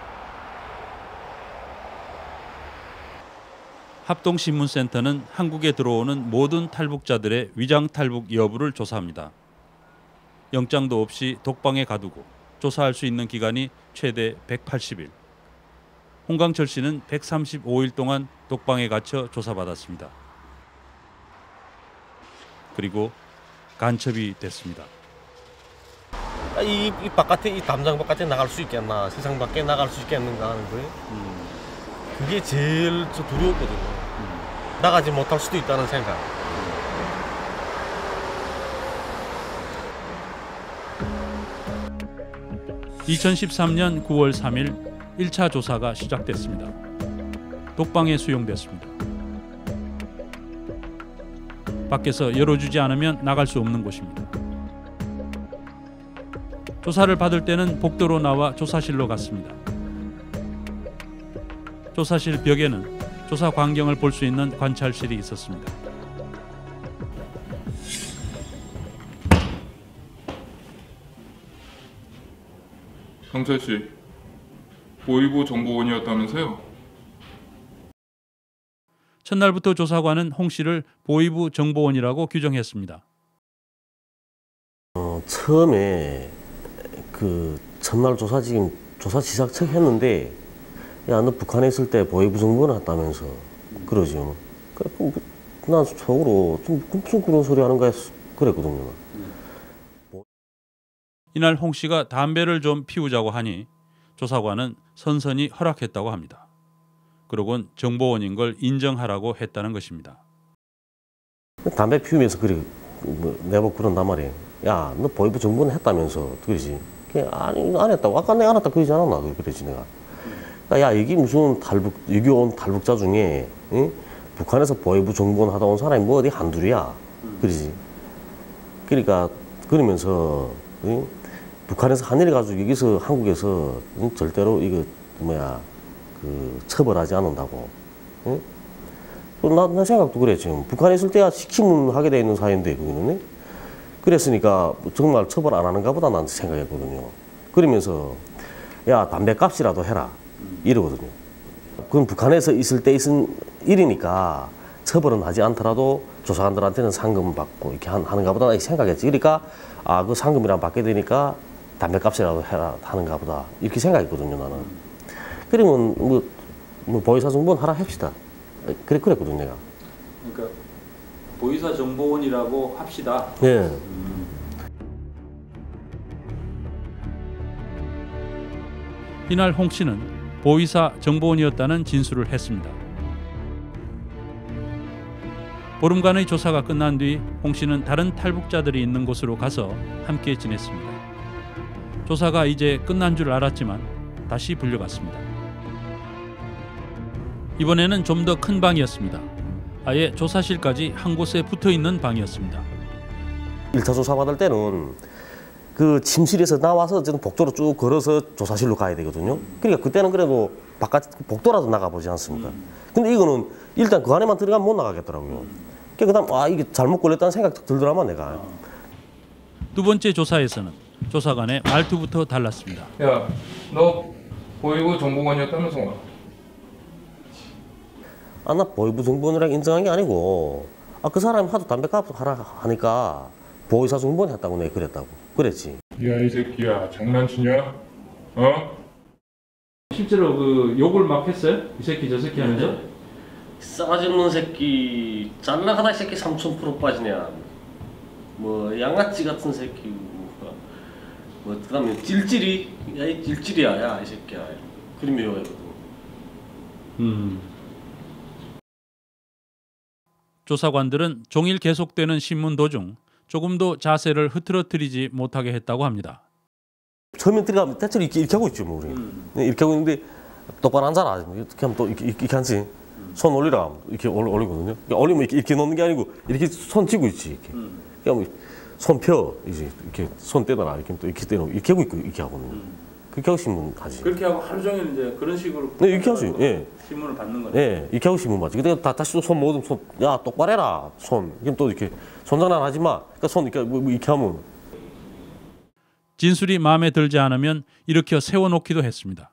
Speaker 3: 합동신문센터는 한국에 들어오는 모든 탈북자들의 위장 탈북 여부를 조사합니다. 영장도 없이 독방에 가두고 조사할 수 있는 기간이 최대 백팔십 일. 홍광철 씨는 백삼십오 일 동안 독방에 갇혀 조사받았습니다. 그리고 간첩이 됐습니다.
Speaker 10: 이, 이 바깥에 이 담장 바깥에 나갈 수 있겠나, 세상 밖에 나갈 수 있겠는가 하는 거예요. 음. 그게 제일 저 두려웠거든요. 음. 나가지 못할 수도 있다는 생각.
Speaker 3: 이천십삼 년 구월 삼 일 일 차 조사가 시작됐습니다. 독방에 수용됐습니다. 밖에서 열어주지 않으면 나갈 수 없는 곳입니다. 조사를 받을 때는 복도로 나와 조사실로 갔습니다. 조사실 벽에는 조사 광경을 볼 수 있는 관찰실이 있었습니다.
Speaker 1: 경찰 씨, 보위부 정보원이었다면서요?
Speaker 3: 첫날부터 조사관은 홍 씨를 보위부 정보원이라고 규정했습니다.
Speaker 10: 어, 처음에 그 첫날 조사 지금 조사 시작책 했는데 야 너 북한에 있을 때 보위부 정보원 했다면서 그러죠. 그래 난 속으로 좀 무슨 그런 소리 하는 거야 그랬거든요.
Speaker 3: 이날 홍 씨가 담배를 좀 피우자고 하니 조사관은 선선히 허락했다고 합니다. 그러곤 정보원인 걸 인정하라고 했다는 것입니다.
Speaker 10: 담배 피우면서 그래 뭐, 내보고 그런단 말이에요. 야 너 보위부 정보원 했다면서 그러지. 아니 안 했다고. 아까 내가 안 했다 그러지 않았나 그러지 내가. 야 여기 무슨 탈북 여기 온 탈북자 중에 응? 북한에서 보위부 정보원 하다 온 사람이 뭐 어디 한둘이야 그러지. 그러니까 그러면서 응? 북한에서 한 일 가지고 여기서 한국에서 응? 절대로 이거 뭐야 그 처벌하지 않는다고. 응? 나, 나 생각도 그래 지금 북한에 있을 때야 시키면 하게 돼 있는 사이인데 그거는 그랬으니까 정말 처벌 안 하는가 보다 난 생각했거든요. 그러면서 야 담배값이라도 해라 이러거든요. 그건 북한에서 있을 때 있은 일이니까 처벌은 하지 않더라도 조사관들한테는 상금 받고 이렇게 하는가 보다 이렇게 생각했지. 그러니까 아 그 상금이랑 받게 되니까 담배값이라도 해라 하는가 보다 이렇게 생각했거든요 나는. 그러면 뭐, 뭐 보위사 정보원 하라 합시다. 그래 그랬거든 내가.
Speaker 3: 그러니까 보위사 정보원이라고 합시다.
Speaker 10: 예. 네.
Speaker 3: 음. 이날 홍 씨는 보이사 정보원이었다는 진술을 했습니다. 보름간의 조사가 끝난 뒤 홍 씨는 다른 탈북자들이 있는 곳으로 가서 함께 지냈습니다. 조사가 이제 끝난 줄 알았지만 다시 불려갔습니다. 이번에는 좀 더 큰 방이었습니다. 아예 조사실까지 한 곳에 붙어있는 방이었습니다.
Speaker 22: 일 차 조사 받을 때는 그 침실에서 나와서 저는 복도로 쭉 걸어서 조사실로 가야 되거든요. 그러니까 그때는 그래도 바깥 복도라도 나가보지 않습니까? 근데 이거는 일단 그 안에만 들어가면 못 나가겠더라고요. 그러니까 그다음 아 이게 잘못 걸렸다는 생각 들더라만 내가.
Speaker 3: 두 번째 조사에서는 조사관의 말투부터 달랐습니다.
Speaker 1: 야, 너 보이부 정보원이었다면서?
Speaker 22: 아, 나 보이부 정보원이라고 인정한 게 아니고 아, 그 사람이 하도 담배 값 하라 하니까 보이사 정보원 했다고 내가 그랬다고. 그랬지.
Speaker 1: 야, 이 새끼야, 장난치냐? 어?
Speaker 3: 실제로 그 욕을 막 했어요? 이 새끼 저 새끼 하면서?
Speaker 10: 싸가지 없는 새끼, 잘나가다 이 새끼 삼천 퍼센트 빠지냐. 뭐 양아치 같은 새끼. 뭐 그다음에 찔찔이, 야 이 찔찔이야, 야 이 새끼야. 그림이 요거거든.
Speaker 3: 음. 조사관들은 종일 계속되는 신문 도중 조금도 자세를 흐트러뜨리지 못하게 했다고 합니다.
Speaker 22: 처음에 들어가면 대체로 이렇게, 이렇게 하고 있죠, 뭐 우리. 음. 이렇게 하고 있는데 똑바로 앉아라. 이렇게 하면 또 이렇게, 이렇게 앉지. 손 올리라. 이렇게 올, 올리거든요. 그러니까 올리면 이렇게, 이렇게 놓는 게 아니고 이렇게 손 쥐고 있지. 이렇게. 음. 그러니까 손 펴. 이제 이렇게 손 떼더라. 이렇게 또 이렇게 떼놓고 이렇게 하고 있고 이렇게 하거든요. 음. 그렇게 하고 신문 하지.
Speaker 3: 그렇게 하고 하루 종일 이제 그런 식으로.
Speaker 22: 네, 이렇게 하지. 예.
Speaker 3: 신문을 받는 거네.
Speaker 22: 예, 이렇게 하고 신문 받지. 근데 다 다시 또 손 모으면 손, 야 똑바로 해라. 손. 그럼 또 이렇게 손장난 하지 마. 그러니까 손 이렇게 뭐, 이렇게 하면.
Speaker 3: 진술이 마음에 들지 않으면 일으켜 세워놓기도 했습니다.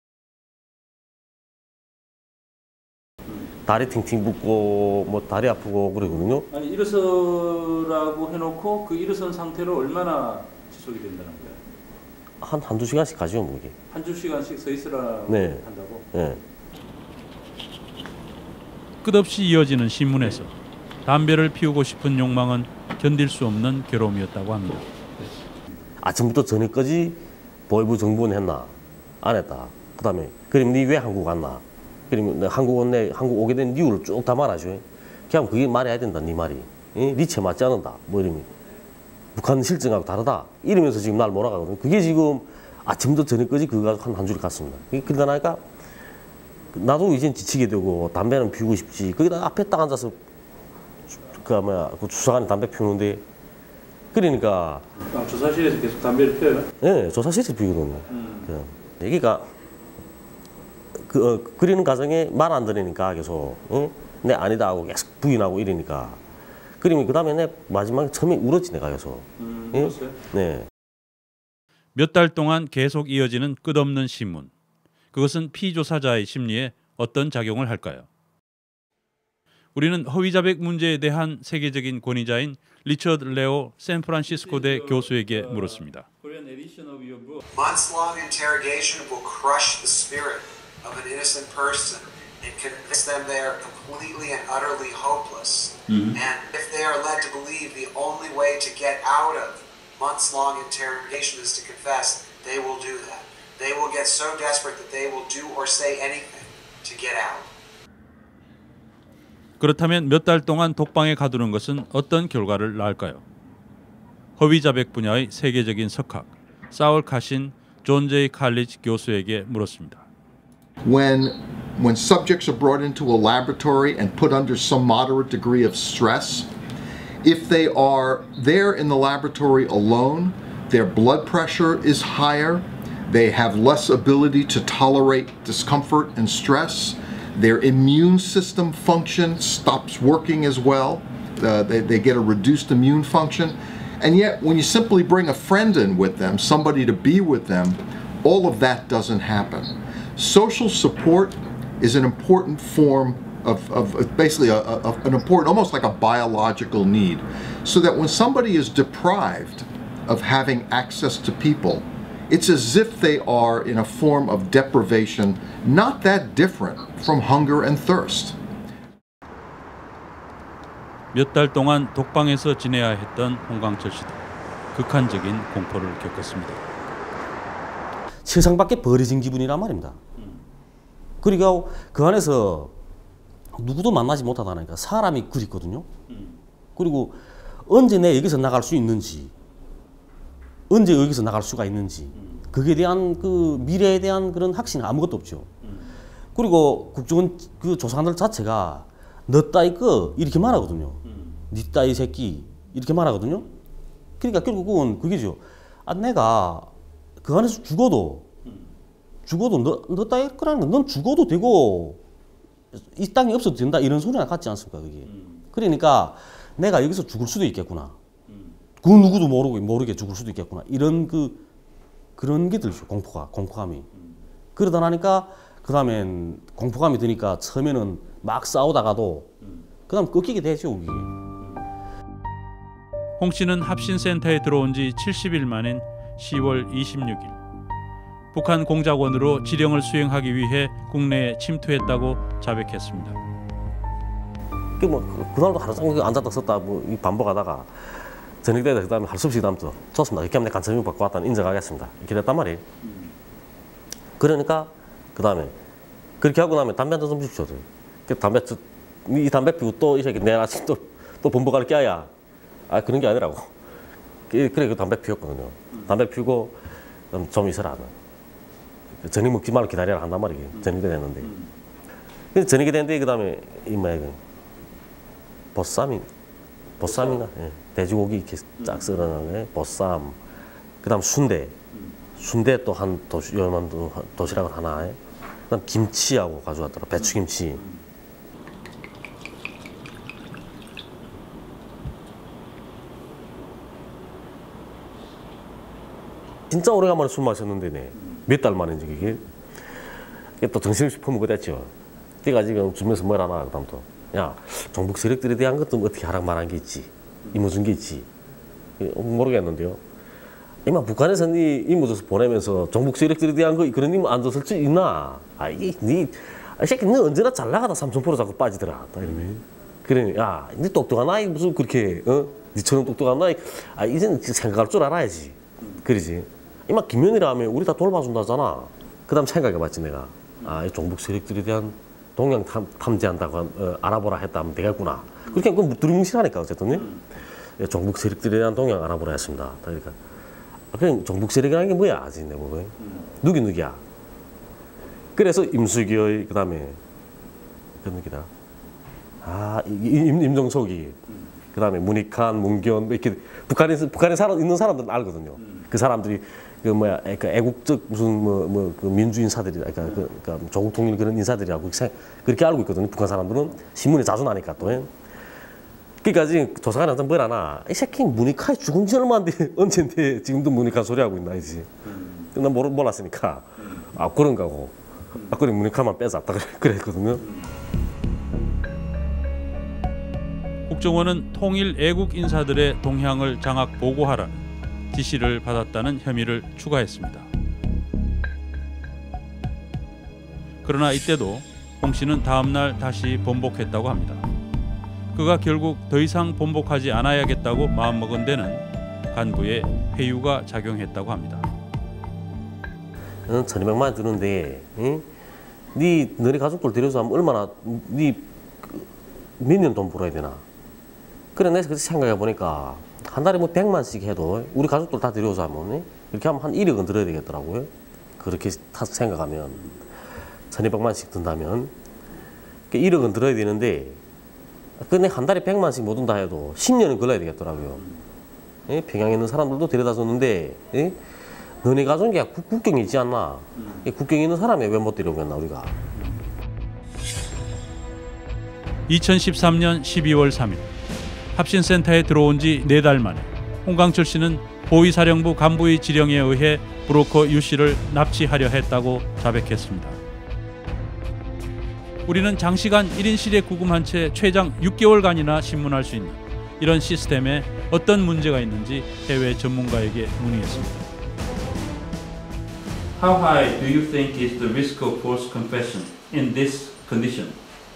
Speaker 22: 다리 팅팅 붓고 뭐 다리 아프고 그러거든요.
Speaker 3: 아니 일어서라고 해놓고 그 일어선 상태로 얼마나 지속이 된다는 거예요?
Speaker 22: 한 한두 시간씩 가죠, 뭐 이게.
Speaker 3: 한두 시간씩 서 있으라고
Speaker 22: 네.
Speaker 3: 한다고?
Speaker 22: 네.
Speaker 3: 끝없이 이어지는 신문에서 담배를 피우고 싶은 욕망은 견딜 수 없는 괴로움이었다고 합니다.
Speaker 22: 아침부터 저녁까지 보이부 정보원 했나? 안 했다. 그 다음에 그럼 니 왜 한국 왔나? 그러면 한국 온내 한국 오게 된 이유를 쭉 다 말아줘. 그냥 그게 말해야 된다, 니 말이. 예? 니체 맞지 않는다. 뭐 이러면 북한 실정하고 다르다. 이러면서 지금 날 몰아가거든. 그게 지금 아침부터 저녁까지 그거 한 한 줄이 갔습니다. 그러다 나니까 나도 이젠 지치게 되고 담배는 피우고 싶지. 거기다 앞에 딱 앉아서 그 뭐야 그 주사관에 담배 피우는데 그러니까.
Speaker 3: 아, 조사실에서 계속 담배를 피워요?
Speaker 22: 네, 조사실에서 피우거든요. 음. 여기가 그 어, 그리는 과정에 말 안 들으니까 계속 응? 내 아니다 하고 계속 부인하고 이러니까. 그러면 그 다음에 내 마지막에 처음에 울었지 내가 계속.
Speaker 3: 음,
Speaker 22: 응?
Speaker 3: 울었어요?
Speaker 22: 네.
Speaker 3: 몇 달 동안 계속 이어지는 끝없는 신문. 그것은 피조사자의 심리에 어떤 작용을 할까요? 우리는 허위자백 문제에 대한 세계적인 권위자인 리처드 레오 샌프란시스코대 교수에게 물었습니다.
Speaker 4: Months-long interrogation will crush the spirit of an innocent person and convince them they are completely and utterly hopeless. Mm-hmm. And if they are led to believe the only way to get out of months-long interrogation is to confess, they will do that. They will get so desperate that they will do or say anything to get out.
Speaker 3: 그렇다면 몇 달 동안 독방에 가두는 것은 어떤 결과를 낳을까요? 허위자백 분야의 세계적인 석학 사울 카신 존 제이 칼리지 교수에게 물었습니다.
Speaker 7: When when subjects are brought into a laboratory and put under some moderate degree of stress, if they are there in the laboratory alone, their blood pressure is higher, they have less ability to tolerate discomfort and stress, their immune system function stops working as well, uh, they, they get a reduced immune function, and yet when you simply bring a friend in with them, somebody to be with them, all of that doesn't happen. Social support is an important form of, of basically a, a, an important, almost like a biological need, so that when somebody is deprived of having access to people, it's as if they are in a form of deprivation not that different from hunger and thirst.
Speaker 3: 몇 달 동안 독방에서 지내야 했던 홍강철 씨도 극한적인 공포를 겪었습니다.
Speaker 22: 세상 밖에 버려진 기분이란 말입니다. 그리고 그 안에서 누구도 만나지 못하다니까 사람이 그립거든요. 그리고 언제 내 여기서 나갈 수 있는지, 언제 여기서 나갈 수가 있는지, 그에 대한 그 미래에 대한 그런 확신이 아무것도 없죠. 그리고 국정원 그 조사관들 자체가 너 따위 거 이렇게 말하거든요. 니 따위 새끼 이렇게 말하거든요. 그러니까 결국은 그게죠. 아 내가 그 안에서 죽어도 죽어도 너, 너 따위 거라는 넌 죽어도 되고 이 땅이 없어도 된다 이런 소리랑 같지 않습니까 그게. 그러니까 내가 여기서 죽을 수도 있겠구나. 그 누구도 모르고 모르게 죽을 수도 있겠구나. 이런 그 그런 게 들죠. 공포가 공포감이. 그러다 나니까 그 다음엔 공포감이 드니까 처음에는 막 싸우다가도 그 다음 꺾이게 되죠. 그게.
Speaker 3: 홍 씨는 합신센터에 들어온 지 칠십 일 만인 시월 이십육 일 북한 공작원으로 지령을 수행하기 위해 국내에 침투했다고 자백했습니다.
Speaker 22: 그 뭐 그날도 하루 종일 앉았다 섰다 뭐 반복하다가 저녁 때다 그 다음에 할 수 없이 그 다음 또 좋습니다. 이렇게 하면 내 간첩용 받고 왔다는 인정하겠습니다. 이렇게 됐단 말이에요. 그러니까 그 다음에 그렇게 하고 나면 담배 한잔 좀 주십시오. 그 담배 이 담배 피우고 또 이 새끼 내일 아침 또 또 본보가를 껴야 아 그런 게 아니라고. 그래 그 담배 피웠거든요. 담배 피우고 좀 있어라. 저녁 먹지 말고 기다려라 한단 말이에요. 저녁이 됐는데. 근데 저녁이 됐는데 그 다음에 이 뭐야 보쌈이 보쌈인가? 예. 돼지고기 이렇게 쫙 썰어놓은 게 보쌈. 그 다음 순대. 순대 또 한 도시 요만 도시락을 하나. 그다음 김치하고 가져왔더라. 배추김치. 진짜 오래간만에 술 마셨는데네. 몇 달 만인지 이게. 이게 또 정신없이 퍼먹고 됐죠. 내가 지금 주면서 뭘 하나 그다음부터. 야, 종북 세력들에 대한 것도 어떻게 하락 말한 게 있지. 이모준 게 있지. 모르겠는데요. 이마 북한에서 니 이모줘서 보내면서 종북 세력들에 대한 거 그런 님 안 줬을 줄 있나? 아, 이, 니, 아, 이 새끼, 너 언제나 잘 나가다 삼천 프로 자꾸 빠지더라. 이러면. 그래, 야, 니 똑똑한 아이 무슨 그렇게, 어? 니처럼 똑똑한 아이, 아, 이제는 생각할 줄 알아야지. 그러지. 이마 김연이라 하면 우리 다 돌봐준다잖아. 그 다음 생각해봤지, 내가. 아, 이 종북 세력들에 대한 동향 탐, 탐지한다고 어, 알아보라 했다 하면 되겠구나. 그렇게 하면 그건 두리뭉실하니까, 어쨌든. 예, 종북 세력들에 대한 동향 알아보라 했습니다. 그러니까. 아, 그냥 종북 세력이라는 게 뭐야, 아직 내 보고에. 누기 누기야. 그래서 임수기의, 그 다음에, 그 누기다. 아, 임, 임정석이. 그 다음에 문익환, 문견, 이렇게 북한에, 북한에 살아 있는 사람들은 알거든요. 그 사람들이 그 뭐야, 그 애국적 무슨 뭐, 뭐, 그 민주인사들이, 그러니까, 그, 그러니까 조국 통일 그런 인사들이라고 그렇게 알고 있거든요. 북한 사람들은 신문에 자주 나니까 또. 그러니까 지금 조사관한테 뭘 하나, 이 새끼 문익환이 죽은 지 얼마 안 돼, 언젠데 지금도 문익환 소리 하고 있나, 이지. 난 모르, 몰랐으니까. 아, 그런가 고. 아, 그래, 문익환만 빼잡다 그랬거든요.
Speaker 3: 국정원은 통일 애국 인사들의 동향을 장악 보고하라는 지시를 받았다는 혐의를 추가했습니다. 그러나 이때도 홍 씨는 다음 날 다시 번복했다고 합니다. 그가 결국 더 이상 번복하지 않아야겠다고 마음먹은 데는 간부의 회유가 작용했다고 합니다.
Speaker 22: 응, 천이백만 원 드는데, 응? 네 너네 가족들 데려서 하면 얼마나 네 몇 년 돈 벌어야 되나? 그래 내가 그렇게 생각해 보니까 한 달에 뭐 백만씩 해도 우리 가족들 다 데려서 하면 이렇게 하면 한 일억은 들어야 되겠더라고요. 그렇게 생각하면 천이백만씩 든다면 일억은 들어야 되는데. 근데 한 달에 백만씩 못 든다 해도 십 년은 걸려야 되겠더라고요. 예? 평양에 있는 사람들도 데려다 줬는데, 예? 너네 가족이 국경에 있지 않나? 음. 국경에 있는 사람이 왜 못 데려오겠나, 우리가?
Speaker 3: 이천십삼 년 십이월 삼일 합신센터에 들어온 지 네 달 만에 홍강철 씨는 보위사령부 간부의 지령에 의해 브로커 유 씨를 납치하려 했다고 자백했습니다. 우리는 장시간 일 인실에 구금한 채 최장 육 개월간이나 신문할 수 있는 이런 시스템에 어떤 문제가 있는지 해외 전문가에게 문의했습니다. How high do you think is the risk of false confession in this condition?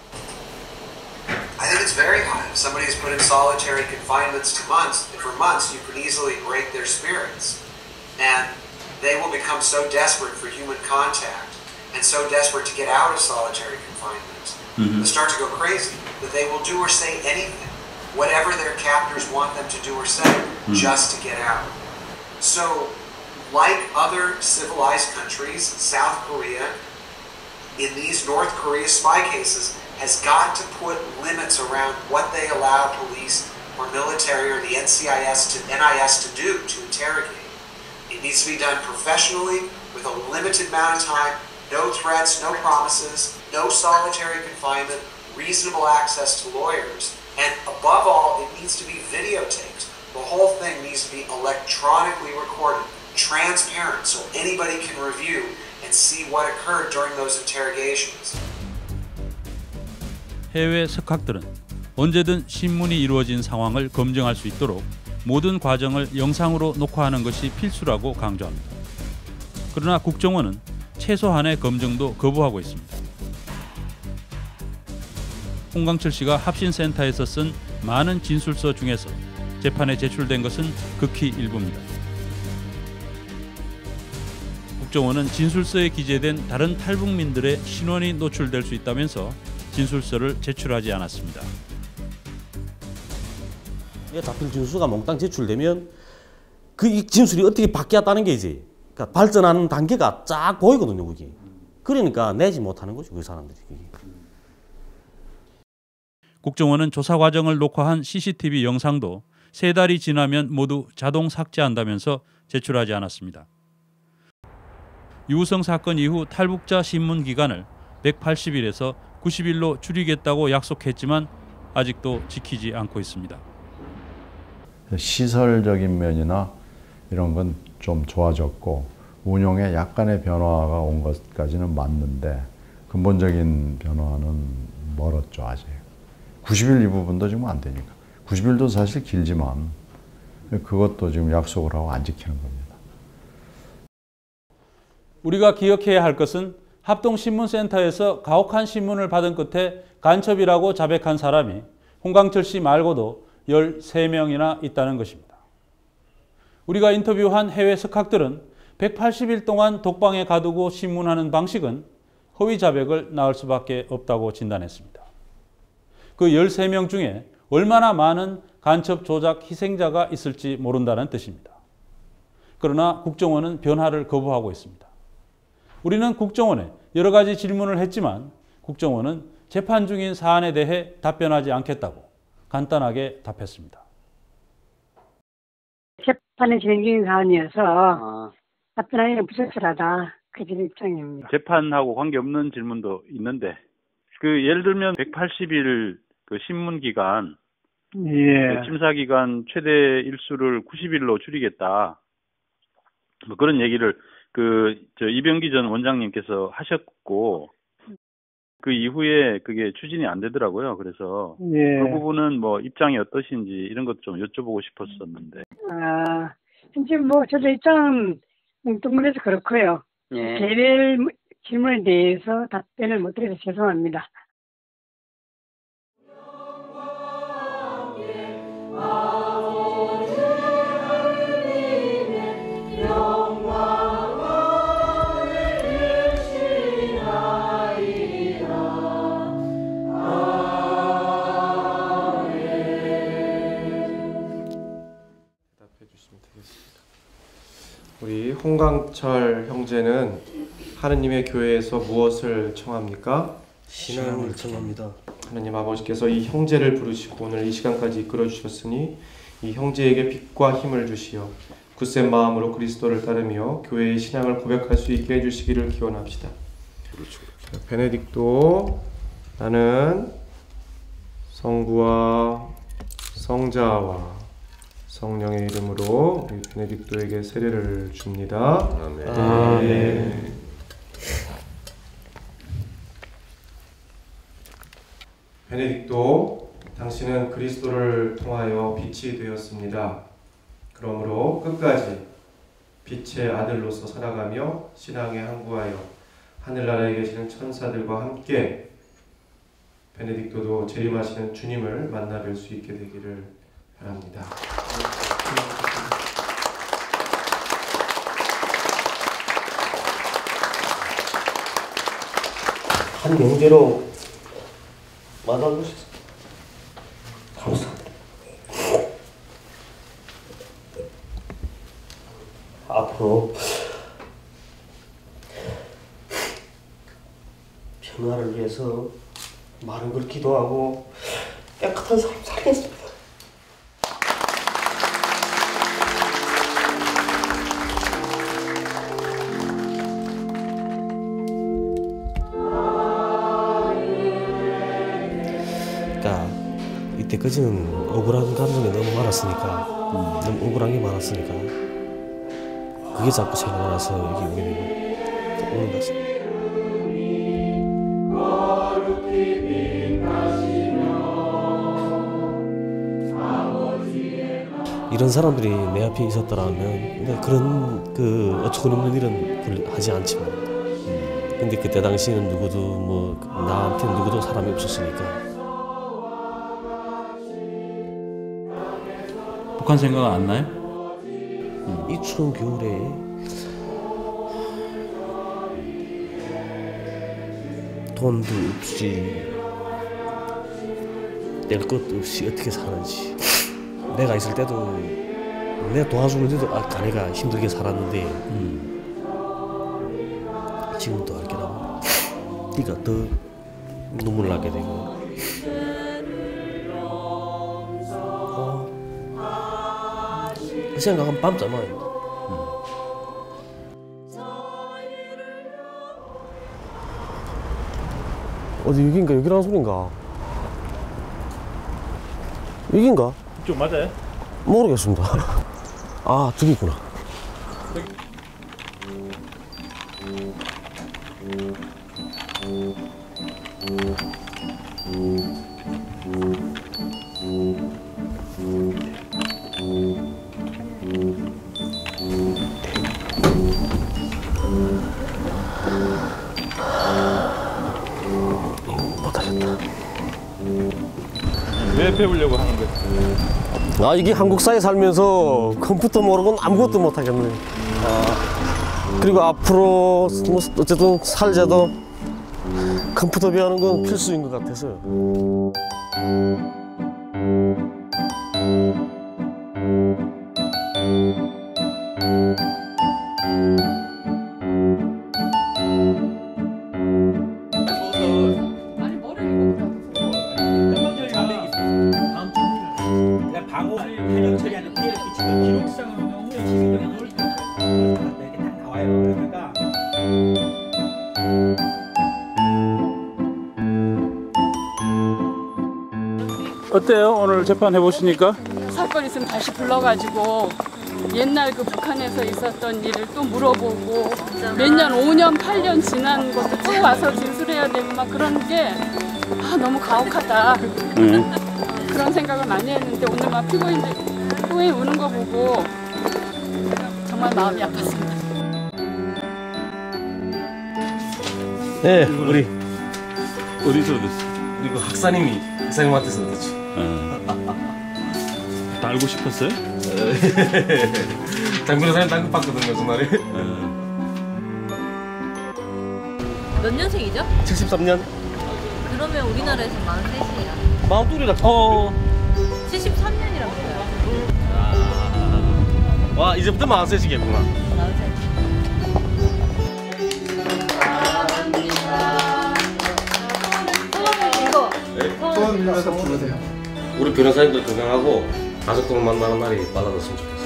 Speaker 4: I think it's very high. If somebody is put in solitary confinements to months, for months, you could easily break their spirits. And they will become so desperate for human contact and so desperate to get out of solitary confinement,
Speaker 3: Mm-hmm.
Speaker 4: they'll start to go crazy, that they will do or say anything, whatever their captors want them to do or say,
Speaker 3: Mm-hmm.
Speaker 4: just to get out. So, like other civilized countries, South Korea, in these North Korea spy cases, has got to put limits around what they allow police or military or the N C I S to N I S to do to interrogate. It needs to be done professionally with a limited amount of time, no threats, no promises, no solitary confinement, reasonable access to lawyers, and above all, it needs to be videotaped. The whole thing needs to be electronically recorded, transparent, so anybody can review and see what occurred during those interrogations.
Speaker 3: 해외 석학들은 언제든 신문이 이루어진 상황을 검증할 수 있도록 모든 과정을 영상으로 녹화하는 것이 필수라고 강조합니다. 그러나 국정원은 최소한의 검증도 거부하고 있습니다. 홍강철 씨가 합신센터에서 쓴 많은 진술서 중에서 재판에 제출된 것은 극히 일부입니다. 국정원은 진술서에 기재된 다른 탈북민들의 신원이 노출될 수 있다면서 진술서를 제출하지 않았습니다.
Speaker 22: 잡힐 진술서가 몽땅 제출되면 그 이 진술이 어떻게 바뀌었다는 게 이제 그러니까 발전하는 단계가 쫙 보이거든요, 그게. 그러니까 내지 못하는 거죠, 그 사람들이.
Speaker 3: 국정원은 조사 과정을 녹화한 씨씨티비 영상도 세 달이 지나면 모두 자동 삭제한다면서 제출하지 않았습니다. 유우성 사건 이후 탈북자 신문 기간을 백팔십 일에서 구십 일로 줄이겠다고 약속했지만 아직도 지키지 않고 있습니다.
Speaker 6: 시설적인 면이나 이런 건 좀 좋아졌고 운용에 약간의 변화가 온 것까지는 맞는데 근본적인 변화는 멀었죠, 아직. 구십 일 이 부분도 지금 안 되니까. 구십 일도 사실 길지만 그것도 지금 약속을 하고 안 지키는 겁니다.
Speaker 3: 우리가 기억해야 할 것은 합동신문센터에서 가혹한 신문을 받은 끝에 간첩이라고 자백한 사람이 홍강철 씨 말고도 열세 명이나 있다는 것입니다. 우리가 인터뷰한 해외 석학들은 백팔십 일 동안 독방에 가두고 신문하는 방식은 허위 자백을 낳을 수밖에 없다고 진단했습니다. 그 열세 명 중에 얼마나 많은 간첩 조작 희생자가 있을지 모른다는 뜻입니다. 그러나 국정원은 변화를 거부하고 있습니다. 우리는 국정원에 여러 가지 질문을 했지만 국정원은 재판 중인 사안에 대해 답변하지 않겠다고 간단하게 답했습니다.
Speaker 8: 재판이 진행 중인 사안이어서 아. 답변하기는 부적절하다. 그런 입장입니다.
Speaker 23: 재판하고 관계없는 질문도 있는데 그 예를 들면 백팔십 일 그 신문 기간,
Speaker 8: 예.
Speaker 23: 심사 기간 최대 일수를 구십 일로 줄이겠다. 뭐 그런 얘기를 그 저 이병기 전 원장님께서 하셨고 그 이후에 그게 추진이 안 되더라고요. 그래서
Speaker 8: 예.
Speaker 23: 그 부분은 뭐 입장이 어떠신지 이런 것 좀 여쭤보고 싶었었는데.
Speaker 8: 아, 현재 뭐 저도 입장은 뭉뚱그려서 그렇고요.
Speaker 23: 예.
Speaker 8: 개별 질문에 대해서 답변을 못 드려서 죄송합니다.
Speaker 24: 우리 홍강철 형제는 하느님의 교회에서 무엇을 청합니까?
Speaker 10: 신앙을 청합니다.
Speaker 24: 하느님 아버지께서 이 형제를 부르시고 오늘 이 시간까지 이끌어 주셨으니 이 형제에게 빛과 힘을 주시어 굳센 마음으로 그리스도를 따르며 교회의 신앙을 고백할 수 있게 해주시기를 기원합시다. 자, 베네딕토, 나는 성부와 성자와 성령의 이름으로 우리 베네딕토에게 세례를 줍니다. 아멘. 아멘. 베네딕토, 당신은 그리스도를 통하여 빛이 되었습니다. 그러므로 끝까지 빛의 아들로서 살아가며 신앙에 항구하여 하늘나라에 계시는 천사들과 함께 베네딕토도 재림하시는 주님을 만나 뵐 수 있게 되기를 바랍니다.
Speaker 10: 한 명제로 맞아주셔서 감사합니다. 앞으로 평화를 위해서 많은 걸 기도하고 깨끗한 삶 살겠습니다. 그러니까 이때까지는 억울한 감정이 너무 많았으니까 음. 너무 억울한 게 많았으니까 그게 자꾸 생각나서 여기 오게 되고 오는 것 같습니다. 이런 사람들이 내 앞에 있었더라면 그런 그 어처구니없는 일은 하지 않지만 음. 근데 그때 당시에는 누구도 뭐 나한테 누구도 사람이 없었으니까.
Speaker 3: 북한 생각은 안 나요?
Speaker 10: 음. 이 추운 겨울에 돈도 없이 낼 것도 없이 어떻게 사는지 내가 있을 때도 내가 도와주는데도 아, 자네가 힘들게 살았는데 음. 지금도 알게라고 네가 더 눈물 나게 되고 어, 그 생각은 밤잠 안 합니다. 어디 여긴가? 여기라는 소린가? 여긴가?
Speaker 3: 이쪽 맞아요?
Speaker 10: 모르겠습니다. 아, 저기 있구나. 못하겠다.
Speaker 3: 왜 배우려고 하는 거예요?
Speaker 10: 아, 이게 한국사에 살면서 컴퓨터 모르고는 아무것도 못하겠네. 아, 그리고 앞으로 뭐 어쨌든 살자도 컴퓨터 배우는 건 필수인 것 같아서요.
Speaker 3: 어때요? 오늘 재판 해보시니까?
Speaker 2: 사건 있으면 다시 불러가지고 옛날 그 북한에서 있었던 일을 또 물어보고 몇 년, 오 년, 팔 년 지난 것도 또 와서 진술해야 되고 막 그런 게 아, 너무 가혹하다. 음. 그런 생각을 많이 했는데 오늘 막 피고인들 피고인 우는 거 보고 정말 마음이 아팠습니다.
Speaker 10: 네, 우리
Speaker 3: 어디서 얻었어?
Speaker 10: 우리 그 학사님이 학사님한테서 얻었지.
Speaker 3: 응. 다 알고 싶었어요?
Speaker 10: 장군사님 당근 받거든요, 전날에.
Speaker 9: 몇 년생이죠?
Speaker 10: 칠십삼 년.
Speaker 9: 그러면 우리나라에서 마흔셋이에요.
Speaker 10: 마흔둘이라.
Speaker 3: 어.
Speaker 9: 칠십삼 년이라고요.
Speaker 10: 와, 이제부터 마흔셋이겠구나.
Speaker 9: 마흔셋.
Speaker 10: 소원 빌면서 부르세요. 우리 변호사님들 건강하고 가족들 만나는 날이 빨라졌으면 좋겠어요.